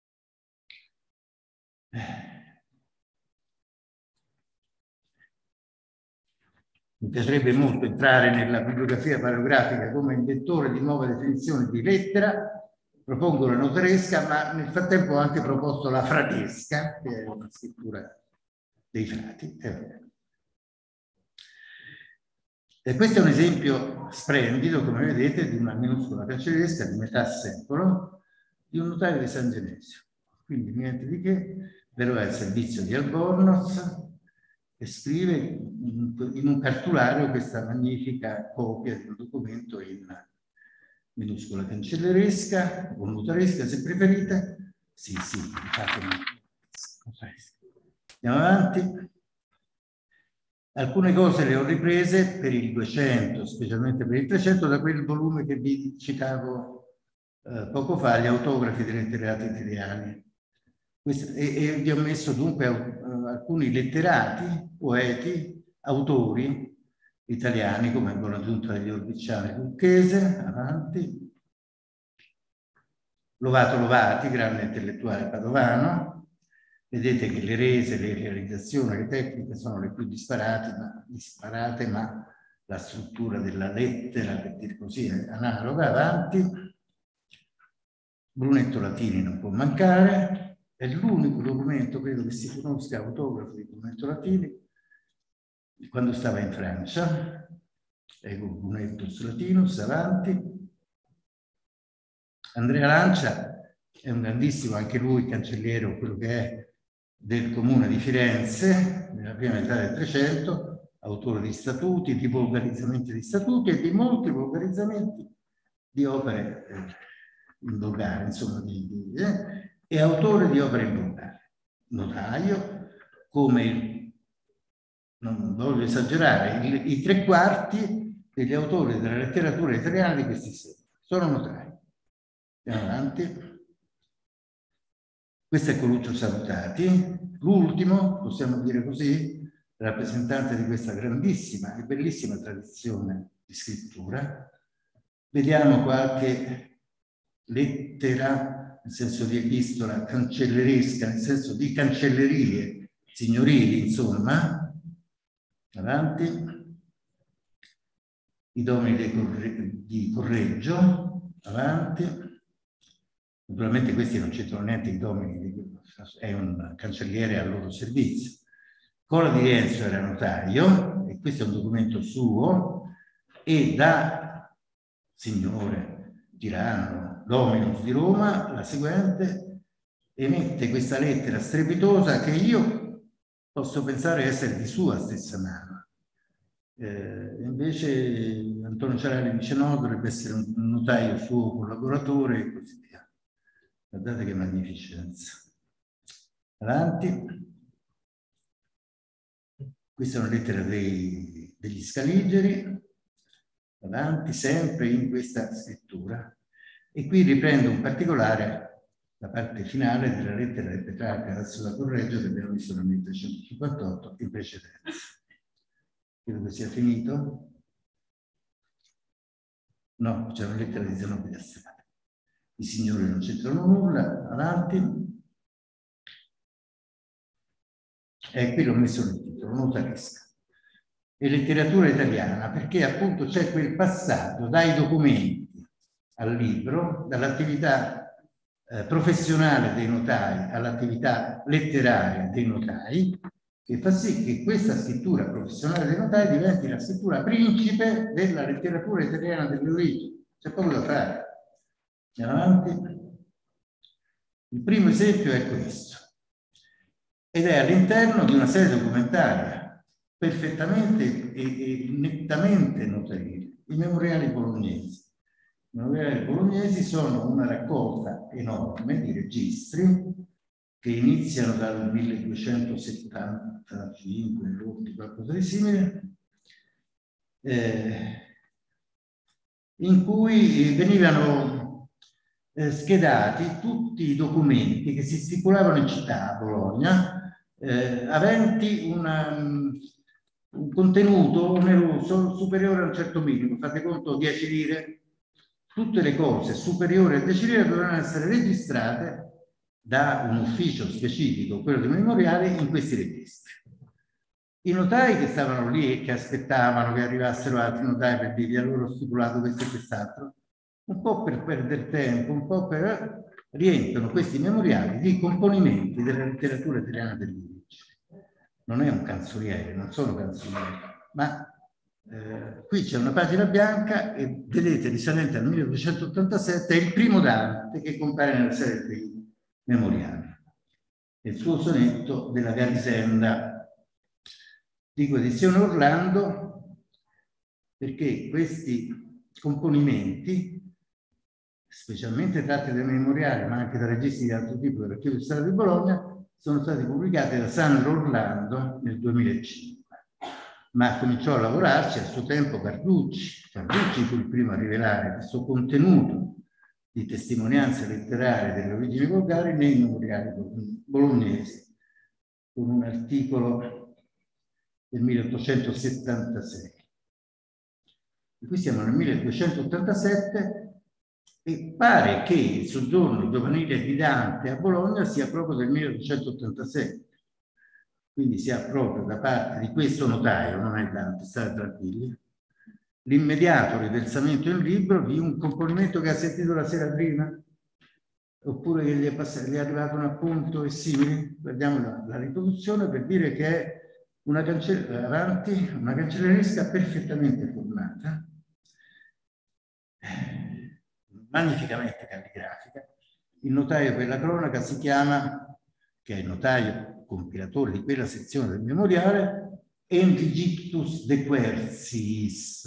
Speaker 4: Mi piacerebbe molto entrare nella bibliografia paleografica come inventore di nuove definizioni di lettera. Propongo la notaresca, ma nel frattempo ho anche proposto la fratesca, che è una scrittura dei frati. E questo è un esempio splendido, come vedete, di una minuscola cancelleresca di metà secolo di un notaio di San Genesio. Quindi niente di che, però è al servizio di Albornoz, e scrive in un cartulario questa magnifica copia di un documento in minuscola cancelleresca o notaresca, se preferite. Sì, fatemi. Andiamo avanti. Alcune cose le ho riprese per il 200, specialmente per il 300, da quel volume che vi citavo poco fa, gli autografi dei letterati italiani. E vi ho messo dunque alcuni letterati, poeti, autori italiani come Buonaggiunta degli Orbiciani Lucchese, avanti, Lovato Lovati, grande intellettuale padovano. Vedete che le rese, le realizzazioni, le tecniche sono le più disparate, ma la struttura della lettera, per dire così, è analoga. Avanti. Brunetto Latini non può mancare, è l'unico documento, credo che si conosca, autografo di Brunetto Latini, quando stava in Francia. Ecco Brunetto Latinus, avanti. Andrea Lancia è un grandissimo, anche lui, cancelliere, quello che è, del comune di Firenze, nella prima metà del 300, autore di statuti, di volgarizzamenti di statuti e di molti volgarizzamenti di opere in volgare, insomma, e autore di opere in volgare. Notaio, come, non voglio esagerare, i 3/4 degli autori della letteratura italiana di questi secoli sono notai. Andiamo avanti. Questo è Coluccio Salutati, l'ultimo, possiamo dire così, rappresentante di questa grandissima e bellissima tradizione di scrittura. Vediamo qualche lettera, nel senso di epistola cancelleresca, nel senso di cancellerie signorili, insomma. Avanti. I domini di Correggio, avanti. Naturalmente questi non c'entrano niente i domini, è un cancelliere al loro servizio. Cola di Rienzo era notaio, e questo è un documento suo, e da signore tiranno Dominus di Roma, la seguente, emette questa lettera strepitosa che io posso pensare essere di sua stessa mano. Invece Antonio Ciarelli dice no, dovrebbe essere un notaio suo collaboratore e così via. Guardate che magnificenza. Avanti. Questa è una lettera degli Scaligeri. Avanti, sempre in questa scrittura. E qui riprendo in particolare la parte finale della lettera del Petrarca adesso da Correggio che abbiamo visto nel 1358 in precedenza. Credo che sia finito. No, c'è una lettera di Zenobia da Strada. I signori non c'entrano nulla, avanti. E qui l'ho messo nel titolo, notaresca. E letteratura italiana, perché appunto c'è quel passaggio dai documenti al libro, dall'attività professionale dei notai all'attività letteraria dei notai, che fa sì che questa scrittura professionale dei notai diventi la scrittura principe della letteratura italiana delle origini. C'è poco da fare. Andiamo avanti. Il primo esempio è questo, ed è all'interno di una serie documentaria perfettamente e nettamente notarile, i memoriali bolognesi. I memoriali bolognesi sono una raccolta enorme di registri che iniziano dal 1275, qualcosa di simile, in cui venivano schedati tutti i documenti che si stipulavano in città, a Bologna, aventi un contenuto oneroso superiore a un certo minimo. Fate conto, 10 lire. Tutte le cose superiori a 10 lire dovevano essere registrate da un ufficio specifico, quello dei memoriali, in questi registri. I notai che stavano lì e che aspettavano che arrivassero altri notai per dirgli a loro stipulato questo e quest'altro, un po' per perdere tempo, un po' per riempiono questi memoriali di componimenti della letteratura italiana dell'origine. Non è un canzoniere, non sono canzonieri, ma qui c'è una pagina bianca e vedete, risalente al 1287, è il primo Dante che compare nella serie dei memoriali. È il suo sonetto della Garisenda. Dico edizione Orlando perché questi componimenti, specialmente tratti dai memoriali, ma anche da registri di altro tipo dell'Archivio di Stato di Bologna, sono stati pubblicati da Sandro Orlando nel 2005. ma cominciò a lavorarci a suo tempo Carducci. Carducci fu il primo a rivelare questo contenuto di testimonianze letterarie delle origini volgari nei memoriali bolognesi, con un articolo del 1876. E qui siamo nel 1287 e pare che il soggiorno giovanile di Dante a Bologna sia proprio del 1287. Quindi si ha proprio da parte di questo notaio, non è Dante, state tranquilli, l'immediato riversamento in libro di un componimento che ha sentito la sera prima, oppure che gli è arrivato un appunto e simili. Guardiamo la riproduzione per dire che è una cancelleresca perfettamente formata, magnificamente calligrafica. Il notaio per la cronaca si chiama, che è il notaio compilatore di quella sezione del memoriale, Endigictus de Quercis.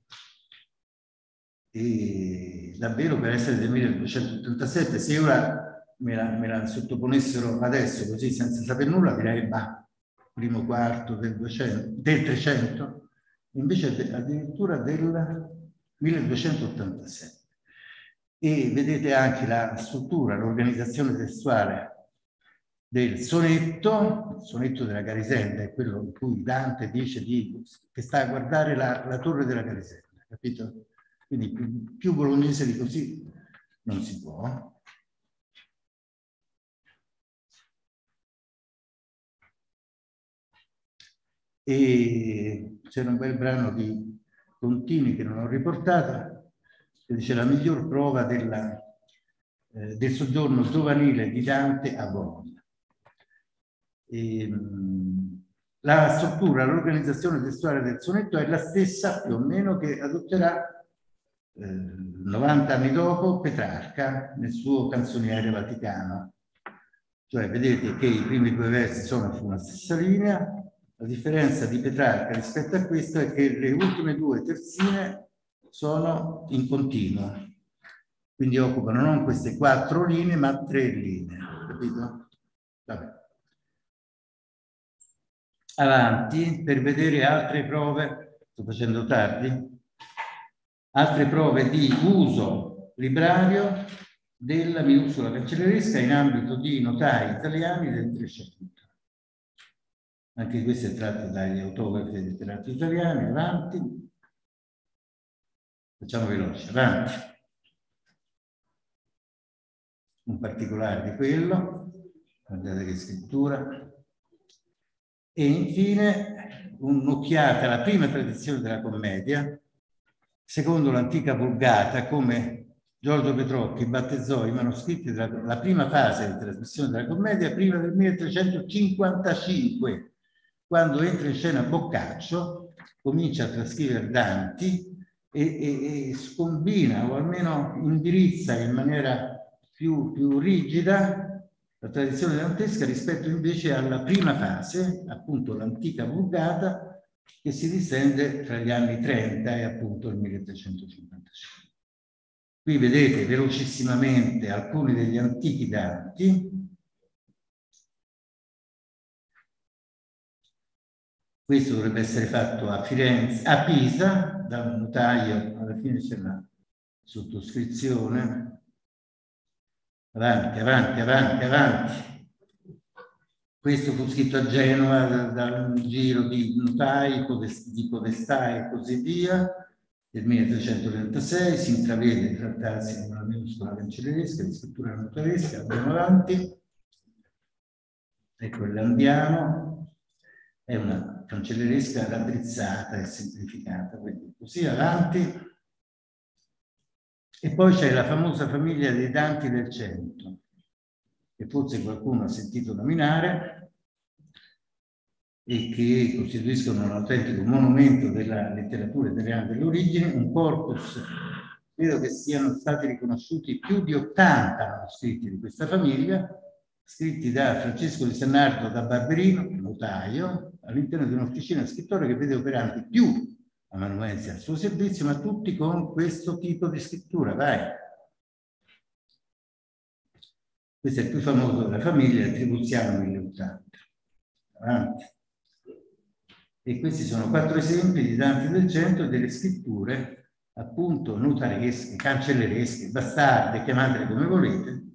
Speaker 4: E davvero, per essere del 1287, se ora me la sottoponessero adesso così senza sapere nulla, direi bah, primo quarto del 300, invece addirittura del 1287. E vedete anche la struttura, l'organizzazione testuale del sonetto. Il sonetto della Garisenda è quello in cui Dante dice che sta a guardare la torre della Garisenda, capito? Quindi più bolognese di così non si può. E c'era un bel brano di Contini che non ho riportato, che dice la miglior prova del soggiorno giovanile di Dante a Bologna. La struttura, l'organizzazione testuale del sonetto è la stessa più o meno che adotterà 90 anni dopo Petrarca nel suo Canzoniere Vaticano. Cioè vedete che i primi due versi sono su una stessa linea. La differenza di Petrarca rispetto a questo è che le ultime due terzine sono in continuo, quindi occupano non queste 4 linee ma 3 linee, capito? Vabbè. Avanti per vedere altre prove, sto facendo tardi, altre prove di uso librario della minuscola cancelleresca in ambito di notai italiani del 300. Anche questo è tratto dagli autografi dei letterati italiani. Avanti. Facciamo veloce. Avanti. Un particolare di quello. Guardate che scrittura. E infine un'occhiata alla prima tradizione della commedia, secondo l'antica Vulgata, come Giorgio Petrocchi battezzò i manoscritti della prima fase di trasmissione della commedia prima del 1355, quando entra in scena Boccaccio, comincia a trascrivere Danti e scombina o almeno indirizza in maniera più rigida la tradizione dantesca rispetto invece alla prima fase, appunto l'antica Vulgata, che si distende tra gli anni 30 e appunto il 1355. Qui vedete velocissimamente alcuni degli antichi Danti. Questo dovrebbe essere fatto a Firenze, a Pisa, da un notaio, alla fine c'è la sottoscrizione. Avanti, avanti, avanti, avanti. Questo fu scritto a Genova da un giro di notai, di podestà e così via, del 1336. Si intravede di trattarsi di una minuscola cancelleresca, di scrittura notaresca. Andiamo avanti. Ecco, l'andiamo. È una cancelleresca raddrizzata e semplificata, quindi così avanti. E poi c'è la famosa famiglia dei Danti del Cento, che forse qualcuno ha sentito nominare e che costituiscono un autentico monumento della letteratura italiana dell'origine, un corpus. Credo che siano stati riconosciuti più di 80 manoscritti di questa famiglia, scritti da Francesco di Sannardo da Barberino, notaio, all'interno di un'officina scrittore che vede operanti più amanuensi al suo servizio, ma tutti con questo tipo di scrittura. Vai. Questo è il più famoso della famiglia, il Tribuziano 1080. Avanti. E questi sono 4 esempi di Dante del Cento delle scritture appunto notaresche, cancelleresche, bastarde, chiamatele come volete,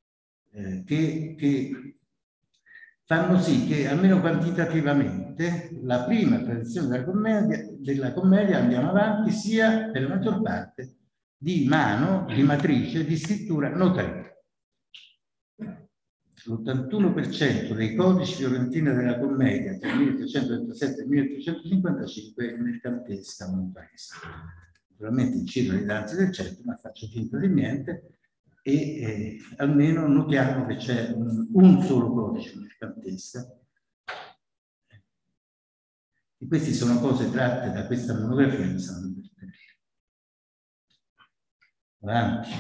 Speaker 4: che fanno sì che almeno quantitativamente la prima tradizione della commedia andiamo avanti sia per la maggior parte di mano, di matrice, di scrittura notarile. L'81% dei codici fiorentini della commedia tra il 1327 e il 1355 è mercantesca o notaresca. Naturalmente incidono i danzi del Cento, ma faccio finta di niente, e almeno notiamo che c'è un solo codice mercantesca. E queste sono cose tratte da questa monografia di San Bertelli. Avanti.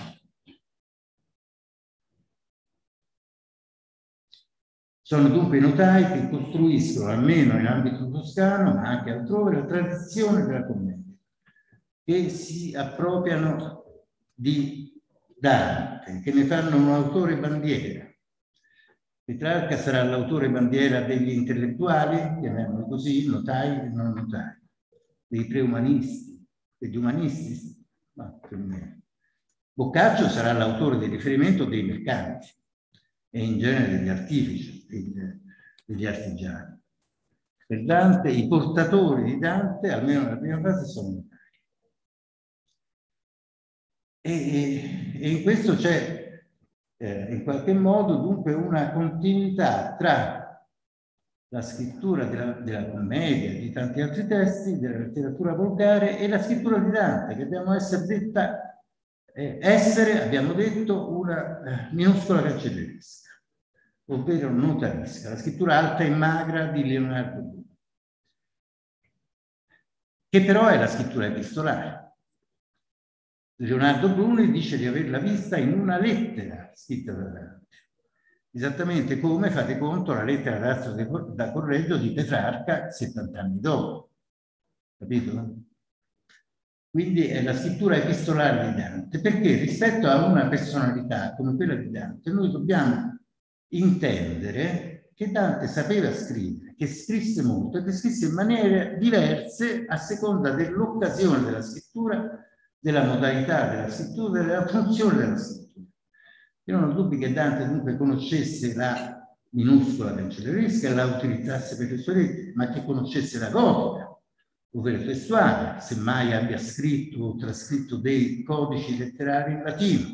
Speaker 4: Sono dunque i notai che costruiscono, almeno in ambito toscano, ma anche altrove, la tradizione della commedia, che si appropriano di Dante, che ne fanno un autore bandiera. Petrarca sarà l'autore bandiera degli intellettuali, chiamiamoli così, notai e non notai, dei preumanisti, degli umanisti, ma più o meno. Boccaccio sarà l'autore di riferimento dei mercanti e in genere degli artifici, degli artigiani. Per Dante, i portatori di Dante, almeno nella prima fase, sono notai. E in questo c'è in qualche modo dunque una continuità tra la scrittura della commedia, di tanti altri testi, della letteratura volgare e la scrittura di Dante, che abbiamo abbiamo detto, una minuscola cancelleresca, ovvero notaresca, la scrittura alta e magra di Leonardo Bruni, che però è la scrittura epistolare. Leonardo Bruni dice di averla vista in una lettera scritta da Dante, esattamente come, fate conto, la lettera d'Azzo da Correggio di Petrarca 70 anni dopo, capito? Quindi è la scrittura epistolare di Dante, perché rispetto a una personalità come quella di Dante noi dobbiamo intendere che Dante sapeva scrivere, che scrisse molto e che scrisse in maniere diverse a seconda dell'occasione della scrittura, della modalità della scrittura, della funzione della scrittura. Io non ho dubbi che Dante dunque conoscesse la minuscola cancelleresca e la utilizzasse per le sue lettere, ma che conoscesse la gotica, ovvero testuale, semmai abbia scritto o trascritto dei codici letterari in latino.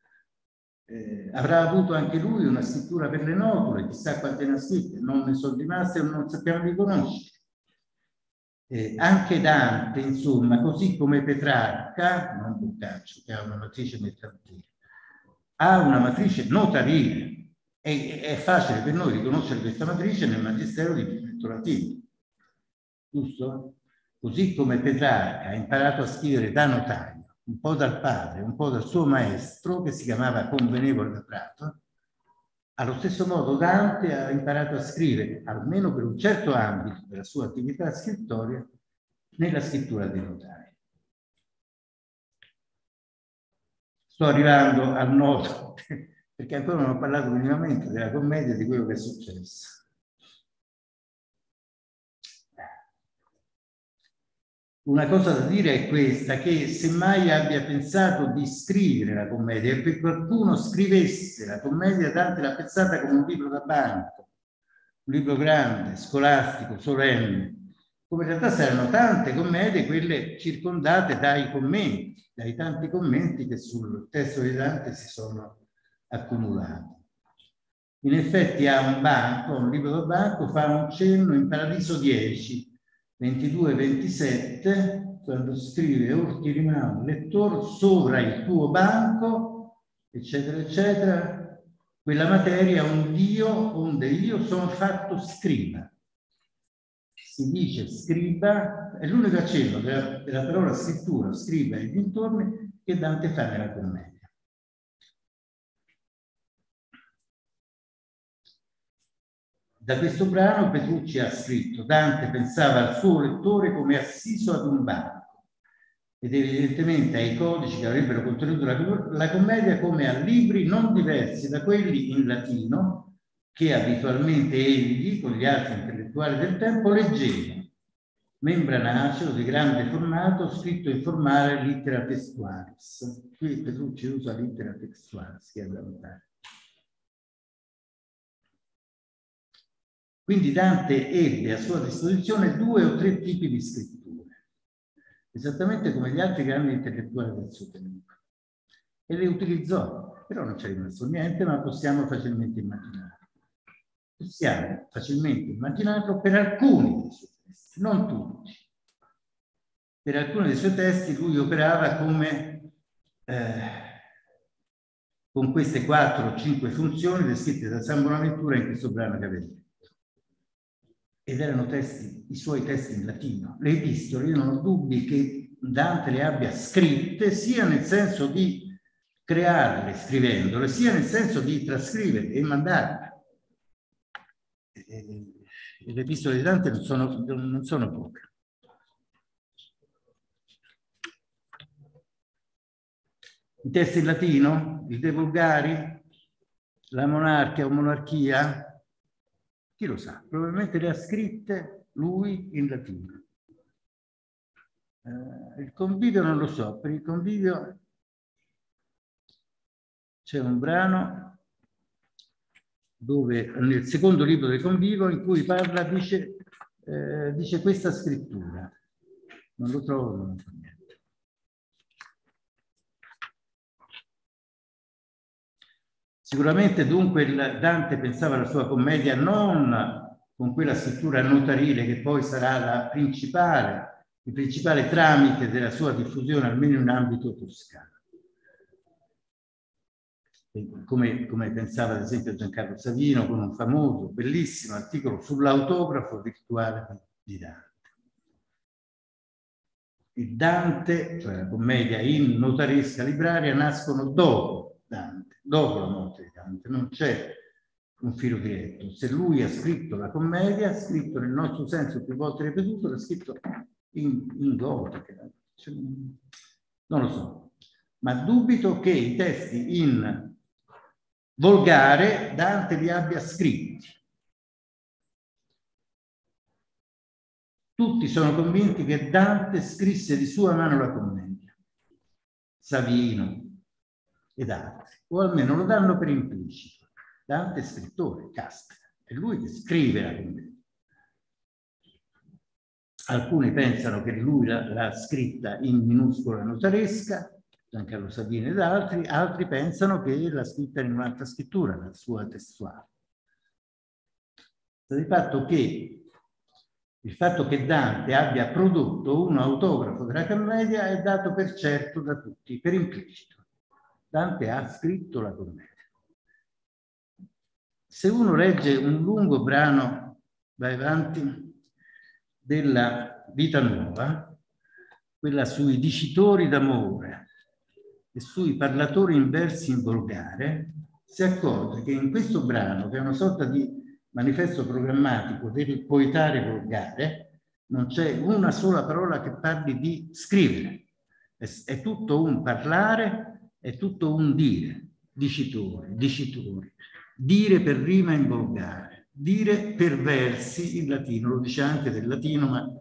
Speaker 4: Avrà avuto anche lui una scrittura per le notule, chissà quante ne ha scritte, non ne sono rimaste o non sappiamo riconoscere. Anche Dante, insomma, così come Petrarca, non Boccaccio, che ha una matrice mercantile, ha una matrice notarile. È facile per noi riconoscere questa matrice nel Magistero di Benedetto Latino, giusto? Così come Petrarca ha imparato a scrivere da notaio, un po' dal padre, un po' dal suo maestro, che si chiamava Convenevole da Prato, allo stesso modo Dante ha imparato a scrivere, almeno per un certo ambito della sua attività scrittoria, nella scrittura dei notai. Sto arrivando al nodo, perché ancora non ho parlato minimamente della commedia e di quello che è successo. Una cosa da dire è questa, che semmai abbia pensato di scrivere la commedia e per qualcuno scrivesse la commedia, Dante l'ha pensata come un libro da banco, un libro grande, scolastico, solenne, come in realtà saranno tante commedie quelle circondate dai commenti, dai tanti commenti che sul testo di Dante si sono accumulati. In effetti ha un banco, un libro da banco, fa un cenno in Paradiso 10, 22-27, quando scrive «Or ti rimane, lettor, sovra il tuo banco», eccetera, eccetera, quella materia un Dio, onde io sono fatto scriba. Si dice scriba, è l'unico accenno della parola scrittura, scriba e dintorni che Dante fa nella commedia. Da questo brano Petrucci ha scritto: Dante pensava al suo lettore come assiso ad un banco ed evidentemente ai codici che avrebbero contenuto la commedia come a libri non diversi da quelli in latino che abitualmente egli con gli altri intellettuali del tempo leggeva membranaceo di grande formato, scritto in formale littera textualis. Qui Petrucci usa littera textualis, che è da notare. Quindi Dante ebbe a sua disposizione 2 o 3 tipi di scritture, esattamente come gli altri grandi intellettuali del suo tempo, e le utilizzò, però non c'è rimasto niente, ma possiamo facilmente immaginarlo. Possiamo facilmente immaginarlo per alcuni dei suoi testi, non tutti. Per alcuni dei suoi testi lui operava come con queste 4 o 5 funzioni descritte da San Bonaventura in questo brano che avete. Ed erano testi, i suoi testi in latino. Le epistole, io non ho dubbi che Dante le abbia scritte sia nel senso di crearle scrivendole, sia nel senso di trascriverle e mandarle. Le epistole di Dante non sono poche. I testi in latino, il De Vulgari, la monarchia o monarchia, chi lo sa, probabilmente le ha scritte lui in latino. Il Convivio non lo so, per il Convivio c'è un brano dove nel secondo libro del Convivio in cui parla, dice questa scrittura. Non lo trovo, non fa niente. Sicuramente dunque Dante pensava alla sua commedia non con quella scrittura notarile che poi sarà il principale tramite della sua diffusione, almeno in ambito toscano. Come pensava ad esempio Giancarlo Savino con un famoso, bellissimo articolo sull'autografo virtuale di Dante. Il Dante, cioè la commedia in notaresca libraria, nascono dopo Dante, dopo la morte di Dante, non c'è un filo diretto. Se lui ha scritto la commedia, ha scritto nel nostro senso più volte ripetuto, l'ha scritto in gotica, cioè, non lo so, ma dubito che i testi in volgare Dante li abbia scritti. Tutti sono convinti che Dante scrisse di sua mano la commedia, Savino ed altri, o almeno lo danno per implicito. Dante è scrittore, caspita, è lui che scrive la commedia. Alcuni pensano che lui l'ha scritta in minuscola notaresca, Giancarlo Savino ed altri pensano che l'ha scritta in un'altra scrittura, la sua testuale. Sta di fatto che il fatto che Dante abbia prodotto un autografo della commedia è dato per certo da tutti, per implicito. Dante ha scritto la commedia. Se uno legge un lungo brano, vai avanti, della Vita Nuova, quella sui dicitori d'amore e sui parlatori in versi in volgare, si accorge che in questo brano, che è una sorta di manifesto programmatico del poetario volgare, non c'è una sola parola che parli di scrivere. È tutto un parlare, è tutto un dire, dicitori, dire per rima in volgare, dire per versi in latino, lo dice anche del latino, ma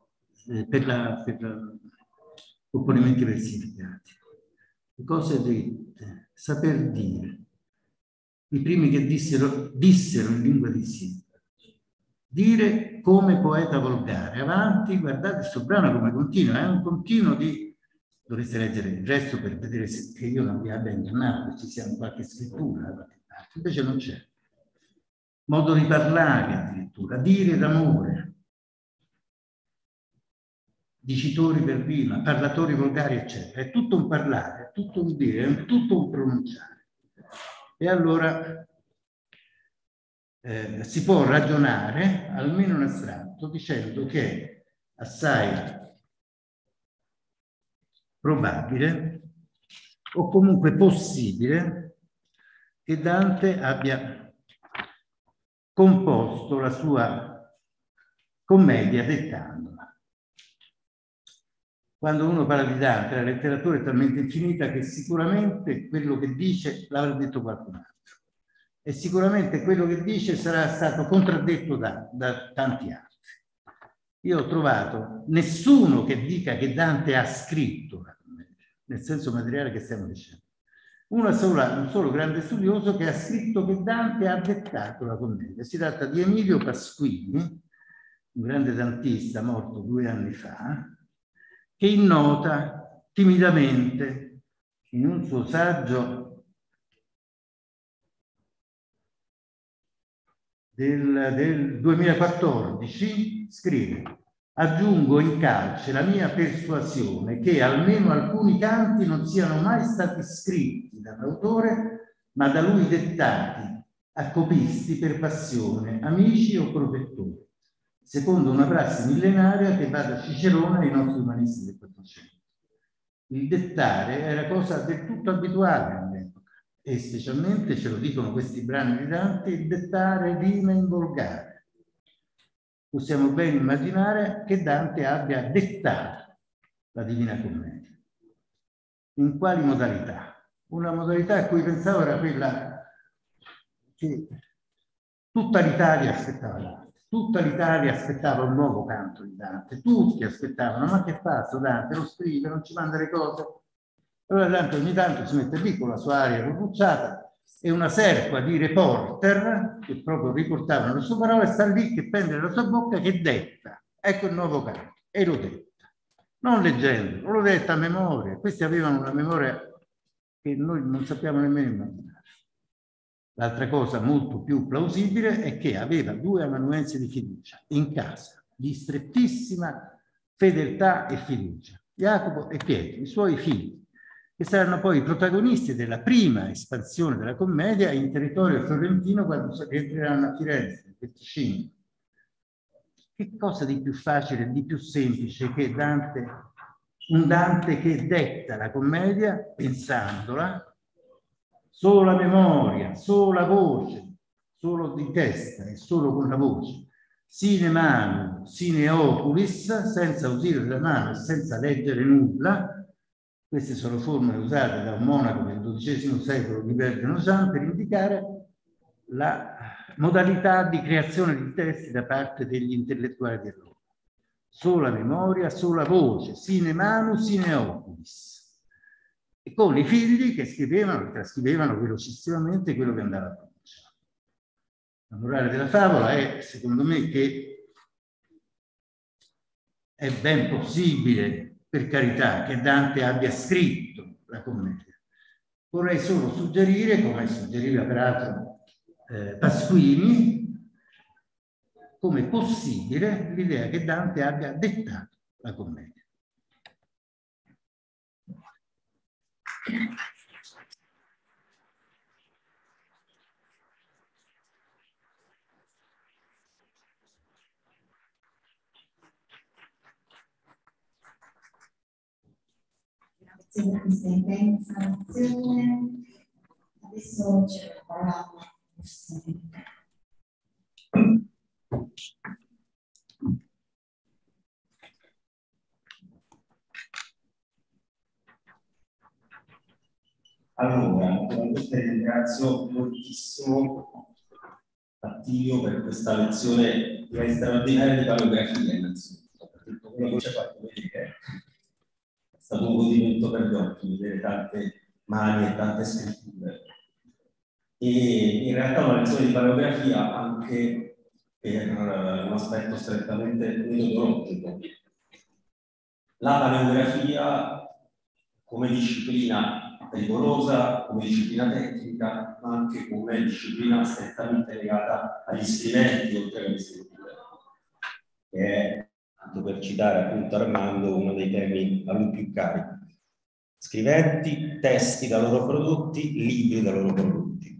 Speaker 4: per componimenti versificati. Le cose dette, saper dire. I primi che dissero in lingua di sì. Dire come poeta volgare. Avanti, guardate questo brano come continua, è un continuo di... Dovreste leggere il resto per vedere che io non vi abbia ingannato, che ci sia qualche scrittura da qualche parte. Invece non c'è. Modo di parlare addirittura, dire d'amore. Dicitori per rima, parlatori volgari, eccetera. È tutto un parlare, è tutto un dire, è tutto un pronunciare. E allora si può ragionare, almeno in astratto, dicendo che è assai probabile o comunque possibile che Dante abbia composto la sua commedia dettandola. Quando uno parla di Dante, la letteratura è talmente infinita che sicuramente quello che dice l'avrà detto qualcun altro. E sicuramente quello che dice sarà stato contraddetto da tanti altri. io ho trovato nessuno che dica che Dante ha scritto la commedia, nel senso materiale che stiamo dicendo. Un solo grande studioso che ha scritto che Dante ha dettato la commedia. Si tratta di Emilio Pasquini, un grande dantista morto 2 anni fa, che innota timidamente in un suo saggio del 2014, scrive: aggiungo in calce la mia persuasione che almeno alcuni canti non siano mai stati scritti dall'autore, ma da lui dettati a copisti per passione, amici o protettori, secondo una prassi millenaria che va da Cicerone ai nostri umanisti del Quattrocento. Il dettare era cosa del tutto abituale all'epoca, e specialmente, ce lo dicono questi brani di Dante, il dettare rima in volgare. Possiamo ben immaginare che Dante abbia dettato la Divina Commedia. In quali modalità? Una modalità a cui pensavo era quella che tutta l'Italia aspettava Dante. Tutta l'Italia aspettava un nuovo canto di Dante. Tutti aspettavano: ma che fa sto Dante? Lo scrive, non ci manda le cose. Allora Dante ogni tanto si mette lì con la sua aria robbucciata e una serpa di reporter che proprio riportavano le sue parole sta lì che pende la sua bocca, che detta. Ecco il nuovo canto. E lo detta. Non leggendo, lo detta a memoria. Questi avevano una memoria che noi non sappiamo nemmeno immaginare. L'altra cosa molto più plausibile è che aveva 2 amanuensi di fiducia in casa, di strettissima fedeltà e fiducia, Jacopo e Pietro, i suoi figli, che saranno poi i protagonisti della prima espansione della commedia in territorio fiorentino quando rientreranno a Firenze, nel 25. Che cosa di più facile e di più semplice che un Dante che detta la commedia pensandola, solo a memoria, solo a voce, solo di testa e solo con la voce, sine mano, sine oculis, senza usare la mano e senza leggere nulla. Queste sono formule usate da un monaco del XII secolo di Bergeno-Jean per indicare la modalità di creazione di testi da parte degli intellettuali di allora. Sola memoria, sola voce, sine mano, sine oculis. E con i figli che scrivevano, che trascrivevano velocissimamente quello che andava pronunciato. La morale della favola è, secondo me, che è ben possibile, per carità, che Dante abbia scritto la commedia. Vorrei solo suggerire, come suggeriva peraltro Pasquini, come possibile l'idea che Dante abbia dettato la commedia.
Speaker 2: Grazie per questa intensa lezione. Adesso c'è la parola alla Presidente.
Speaker 6: Allora, ringrazio moltissimo Attilio per questa lezione straordinaria di paleografia, innanzitutto, per tutto quello che ci ha fatto vedere. È stato un godimento per gli occhi vedere tante mani e tante scritture. E in realtà una lezione di paleografia anche per un aspetto strettamente metodologico. La paleografia come disciplina rigorosa, come disciplina tecnica, ma anche come disciplina strettamente legata agli scriventi oltre alle scritture, che è, tanto per citare appunto Armando, uno dei temi a lui più cari. Scriventi, testi da loro prodotti, libri da loro prodotti.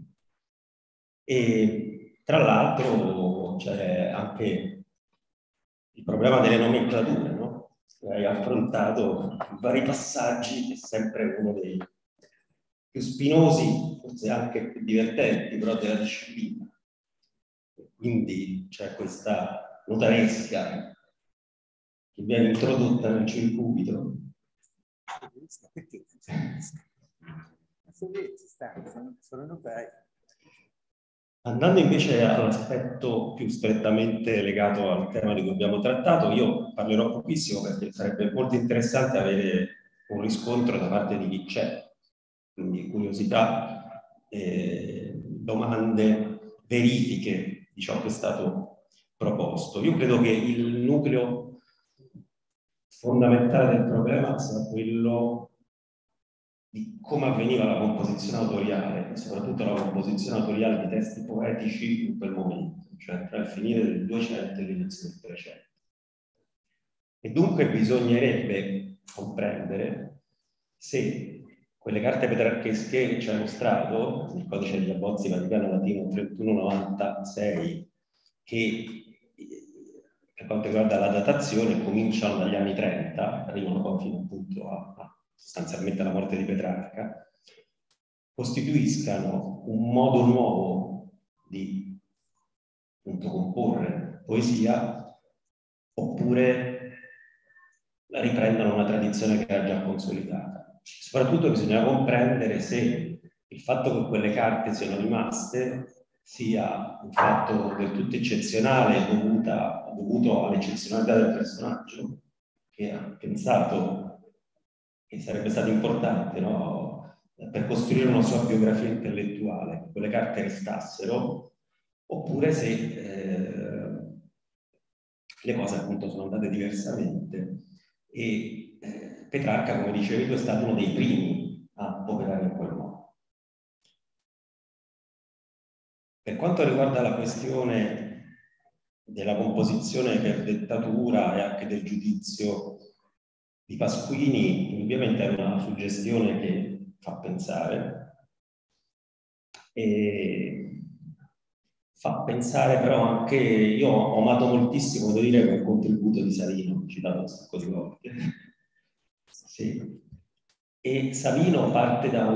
Speaker 6: E tra l'altro c'è anche il problema delle nomenclature, no? Hai affrontato vari passaggi, è sempre uno dei più spinosi, forse anche più divertenti, però della disciplina. Quindi c'è questa notaresca che viene introdotta nel circuito.
Speaker 4: Sono notai.
Speaker 6: Andando invece all'aspetto più strettamente legato al tema di cui abbiamo trattato, io parlerò pochissimo perché sarebbe molto interessante avere un riscontro da parte di chi c'è, quindi curiosità, domande, verifiche di ciò che è stato proposto. Io credo che il nucleo fondamentale del problema sia quello di come avveniva la composizione autoriale, e soprattutto la composizione autoriale di testi poetici in quel momento, cioè tra il finire del 200 e l'inizio del 300. E dunque bisognerebbe comprendere se quelle carte petrarchesche che ci ha mostrato nel codice degli abbozzi Vaticano Latino 3196, che per quanto riguarda la datazione cominciano dagli anni 30, arrivano poi fino appunto sostanzialmente alla morte di Petrarca, costituiscano un modo nuovo di appunto comporre poesia, oppure riprendono una tradizione che era già consolidata. Soprattutto bisogna comprendere se il fatto che quelle carte siano rimaste sia un fatto del tutto eccezionale dovuto all'eccezionalità del personaggio, che ha pensato che sarebbe stato importante, no, per costruire una sua biografia intellettuale, che quelle carte restassero, oppure se le cose appunto sono andate diversamente e Petrarca, come dicevi tu, è stato uno dei primi a operare in quel modo. Per quanto riguarda la questione della composizione per dettatura e anche del giudizio di Pasquini, indubbiamente è una suggestione che fa pensare, e fa pensare però anche, io ho amato moltissimo, devo dire, quel contributo di Savino, citato un sacco di volte. Sì. E Savino parte da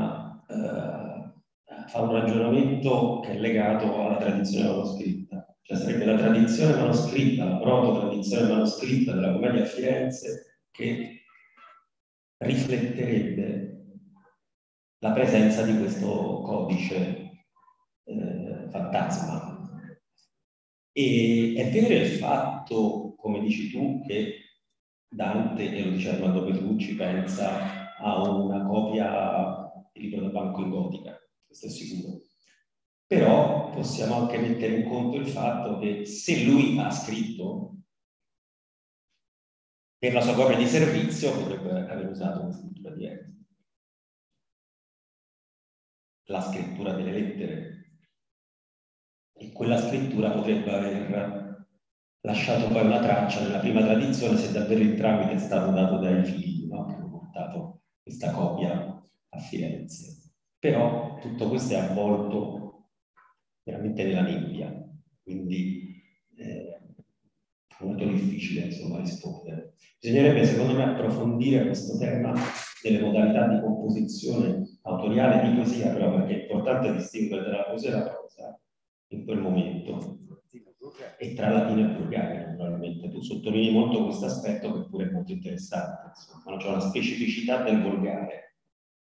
Speaker 6: fa un ragionamento che è legato alla tradizione manoscritta, cioè sarebbe la tradizione manoscritta, la proto-tradizione manoscritta della Commedia a Firenze, che rifletterebbe la presenza di questo codice fantasma. E è vero il fatto, come dici tu, che Dante, e lo dice Armando Petrucci, pensa a una copia di Libro da Banco in gotica, questo è sicuro. Però possiamo anche mettere in conto il fatto che se lui ha scritto per la sua copia di servizio, potrebbe aver usato una scrittura diversa. La scrittura delle lettere. E quella scrittura potrebbe aver lasciato poi una traccia nella prima tradizione, se davvero il tramite è stato dato dai figli, no? Che hanno portato questa copia a Firenze. Però tutto questo è avvolto veramente nella nebbia, quindi è molto difficile insomma rispondere. Bisognerebbe secondo me approfondire questo tema delle modalità di composizione autoriale di poesia, però perché è importante distinguere tra la poesia e la prosa in quel momento, e tra latino e volgare, naturalmente. Tu sottolinei molto questo aspetto che pure è molto interessante, insomma, c'è una specificità del volgare.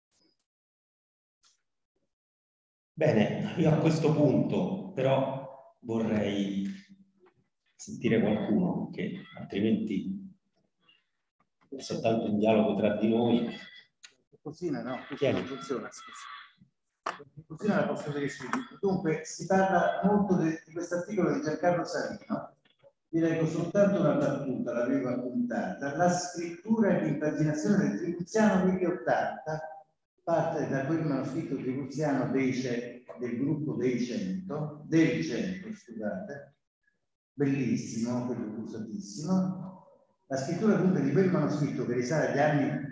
Speaker 6: Bene, io a questo punto però vorrei sentire qualcuno, che altrimenti è soltanto un dialogo tra di noi.
Speaker 4: Cosina, no, questa non funziona, cosina la posso dire subito. Dunque, si parla molto di questo articolo di Giancarlo Savino. Vi leggo soltanto una battuta, l'avevo appuntata. La scrittura e l'impaginazione del Tribuziano 1080 parte da quel manoscritto tribuziano del gruppo del 100, scusate, bellissimo, quello usatissimo. La scrittura dunque di quel manoscritto che risale agli anni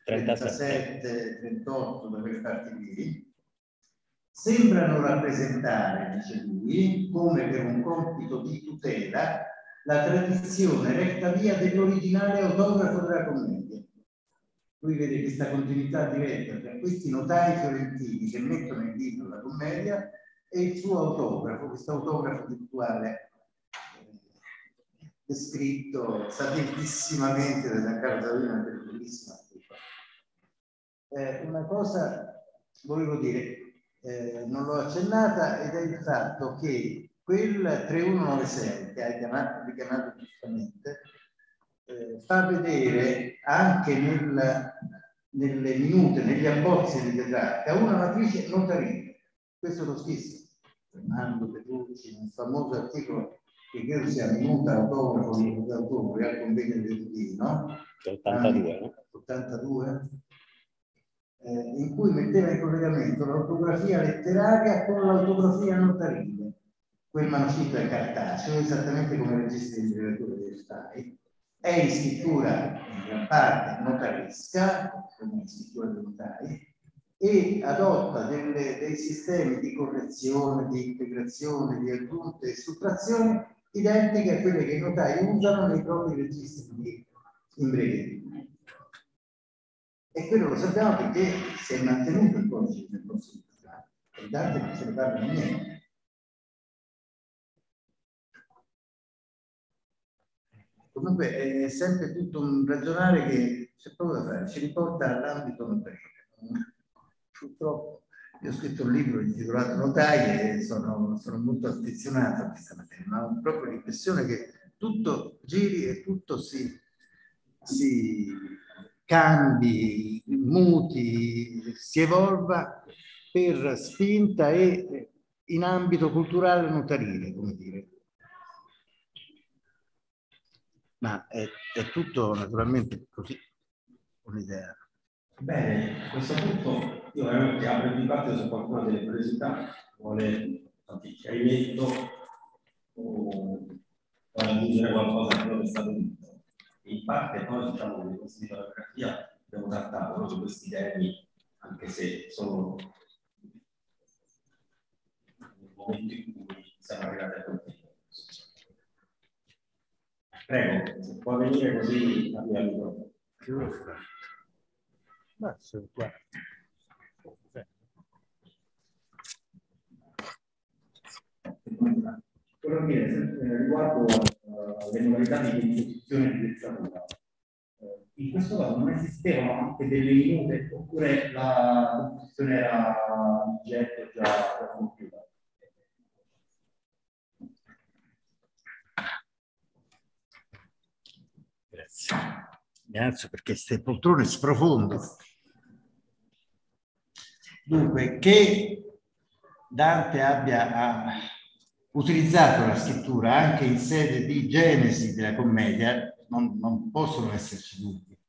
Speaker 4: 37-38, da quelle parti lì, sembrano rappresentare, dice lui, come per un compito di tutela, la tradizione retta via dell'originale autografo della commedia. Lui vede questa continuità diretta tra questi notai fiorentini che mettono in libro la commedia e il suo autografo, questo autografo virtuale descritto sapientissimamente da Giancarlo Savino, che è bellissima. Una cosa volevo dire, non l'ho accennata, ed è il fatto che quel 3196 che hai richiamato giustamente fa vedere anche nelle minute, negli abbozzi di Petrarca, una matrice notarile. Questo lo scrisse Fernando Petrucci in un famoso articolo che credo sia Minuta autografo d'autore al convegno di Udino,
Speaker 7: 82, no?
Speaker 4: 82, in cui metteva in collegamento l'autografia letteraria con l'autografia notarile. Quel manoscritto è cartaceo, esattamente come il registro di letteratura dei Stai, è in scrittura in gran parte notaresca, come in scrittura dei notai, e adotta dei sistemi di correzione, di integrazione, di aggiunte e sottrazioni identiche a quelle che i notai usano nei propri registri di imbreviatura. E quello lo sappiamo perché si è mantenuto il codice del corso di Petrarca. Per Dante non se ne parla niente. Comunque è sempre tutto un ragionare che c'è poco da fare, ci riporta all'ambito notarile. Purtroppo io ho scritto un libro intitolato Notai e sono molto affezionato a questa materia, ma ho proprio l'impressione che tutto giri e tutto si cambi, muti, si evolva per spinta e in ambito culturale notarile, come dire. Ma è tutto naturalmente così, un'idea.
Speaker 6: Bene, a questo punto io veramente apro il dibattito su qualcuna delle curiosità, vuole qualche chiarimento o vuole aggiungere qualcosa a quello che è stato detto. In parte poi diciamo che nei corsi di paleografia abbiamo trattato proprio questi temi, anche se sono nel momento in cui siamo arrivati a quel tempo. Prego, se può venire così abbiamo.
Speaker 1: Quello che riguardo le modalità di composizione di dezzatura. In questo caso non esistevano anche delle minute oppure la composizione era un oggetto già compiuta?
Speaker 4: Grazie. Mi alzo perché queste poltrone sprofondo. Dunque, che Dante abbia utilizzato la scrittura anche in sede di genesi della commedia, non possono esserci dubbi.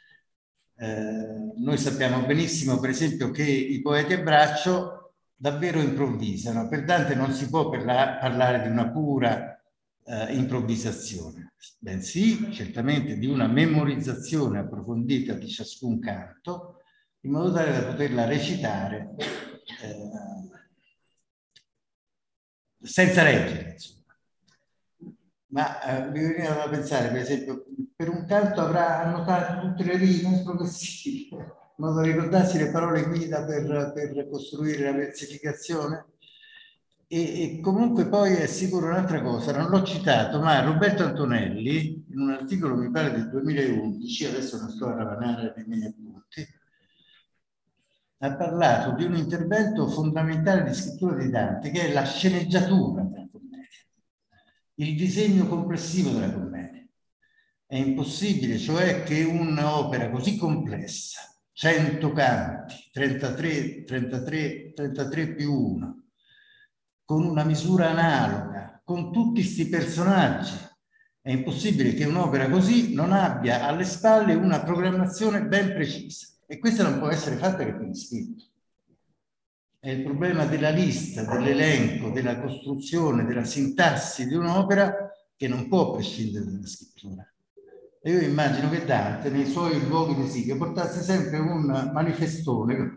Speaker 4: Noi sappiamo benissimo, per esempio, che i poeti a braccio davvero improvvisano. Per Dante non si può parlare di una pura improvvisazione, bensì certamente di una memorizzazione approfondita di ciascun canto, in modo tale da poterla recitare senza leggere, insomma. Ma mi veniva da pensare, per esempio, per un canto avrà annotato tutte le rime progressive, in modo da ricordarsi le parole guida per costruire la versificazione. E comunque poi è sicuro un'altra cosa, non l'ho citato, ma Roberto Antonelli, in un articolo mi pare del 2011, adesso non sto a ravanare nei miei appunti, ha parlato di un intervento fondamentale di scrittura di Dante, che è la sceneggiatura della commedia, il disegno complessivo della commedia. È impossibile, cioè, che un'opera così complessa, 100 canti, 33 più 1, con una misura analoga, con tutti questi personaggi, è impossibile che un'opera così non abbia alle spalle una programmazione ben precisa. E questa non può essere fatta che per iscritto. È il problema della lista, dell'elenco, della costruzione, della sintassi di un'opera che non può prescindere dalla scrittura. E io immagino che Dante, nei suoi luoghi di Siche, portasse sempre un manifestone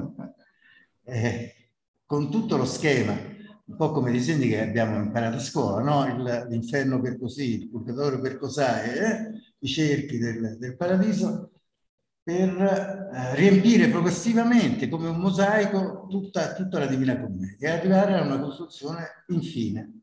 Speaker 4: con tutto lo schema, un po' come i disegni che abbiamo imparato a scuola, no? L'inferno per così, il purgatorio per cos'è, i cerchi del paradiso, per riempire progressivamente come un mosaico tutta la Divina Commedia e arrivare a una costruzione infine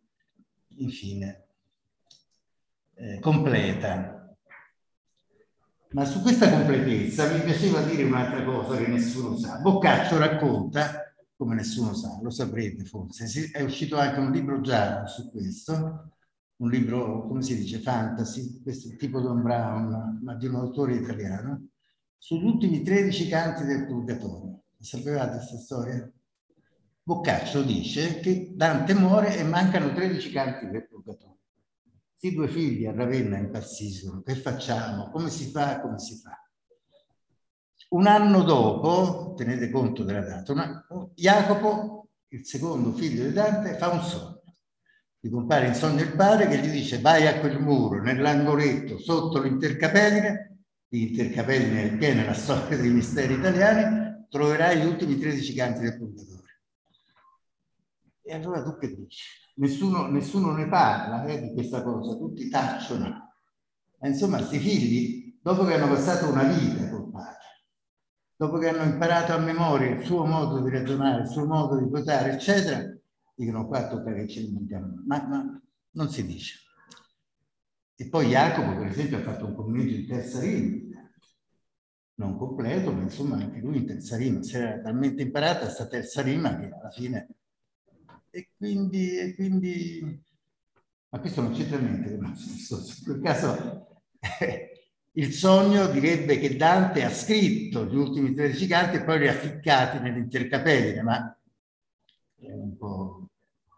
Speaker 4: completa. Ma su questa completezza mi piaceva dire un'altra cosa che nessuno sa. Boccaccio racconta come nessuno sa, lo saprete forse. È uscito anche un libro giallo su questo, un libro, come si dice, fantasy, questo tipo Don Brown, ma di un autore italiano, sugli ultimi 13 canti del Purgatorio. Sapevate questa storia? Boccaccio dice che Dante muore e mancano 13 canti del Purgatorio. I due figli a Ravenna impazziscono. Che facciamo? Come si fa? Come si fa? Un anno dopo, tenete conto della data, Jacopo, il secondo figlio di Dante, fa un sogno. Gli compare in sogno il padre che gli dice: vai a quel muro, nell'angoletto, sotto l'intercapeline, di intercapeline è piena la storia dei misteri italiani, troverai gli ultimi 13 canti del Purgatorio. E allora tu che dici? Nessuno ne parla di questa cosa, tutti tacciono. Ma insomma, questi figli, dopo che hanno passato una vita col padre, dopo che hanno imparato a memoria il suo modo di ragionare, il suo modo di votare, eccetera, dicono: qua tocca che ci limitiamo. Ma non si dice. E poi Jacopo, per esempio, ha fatto un commento in terza rima, non completo, ma insomma anche lui in terza rima. Si era talmente imparata questa terza rima che alla fine... E quindi... Ma questo non c'entra niente, in quel caso il sogno direbbe che Dante ha scritto gli ultimi 13 canti e poi li ha ficcati nell'intercapeline, ma è un po'...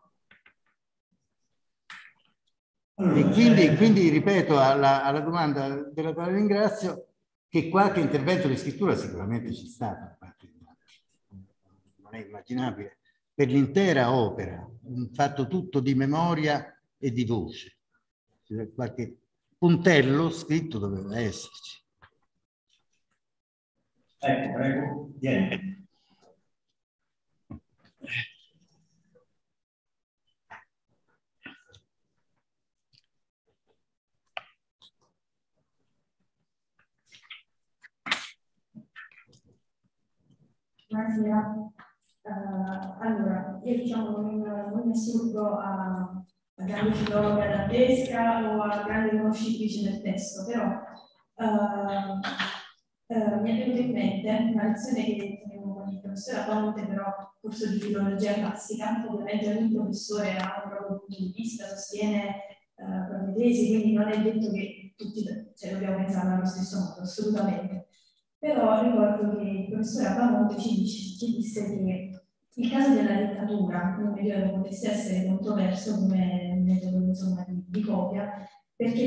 Speaker 4: E quindi ripeto alla domanda della quale ringrazio, che qualche intervento di scrittura sicuramente c'è stato da parte di Dante. Non è immaginabile. Per l'intera opera, fatto tutto di memoria e di voce. Qualche puntello scritto doveva esserci.
Speaker 6: Ecco, prego, vieni.
Speaker 7: Buonasera. Allora, io diciamo non mi assurgo a grande filologa dantesca o a grande conoscitrice del testo, però mi è venuta in mente una lezione che tenevo con il professore Aponte, però corso di filologia classica. Ovviamente ogni professore ha un proprio punto di vista, sostiene proprie tesi, quindi non è detto che tutti dobbiamo pensare allo stesso modo, assolutamente. Però ricordo che il professore Aponte ci disse che il caso della dittatura nel Medioevo potesse essere controverso come metodo, insomma, di copia, perché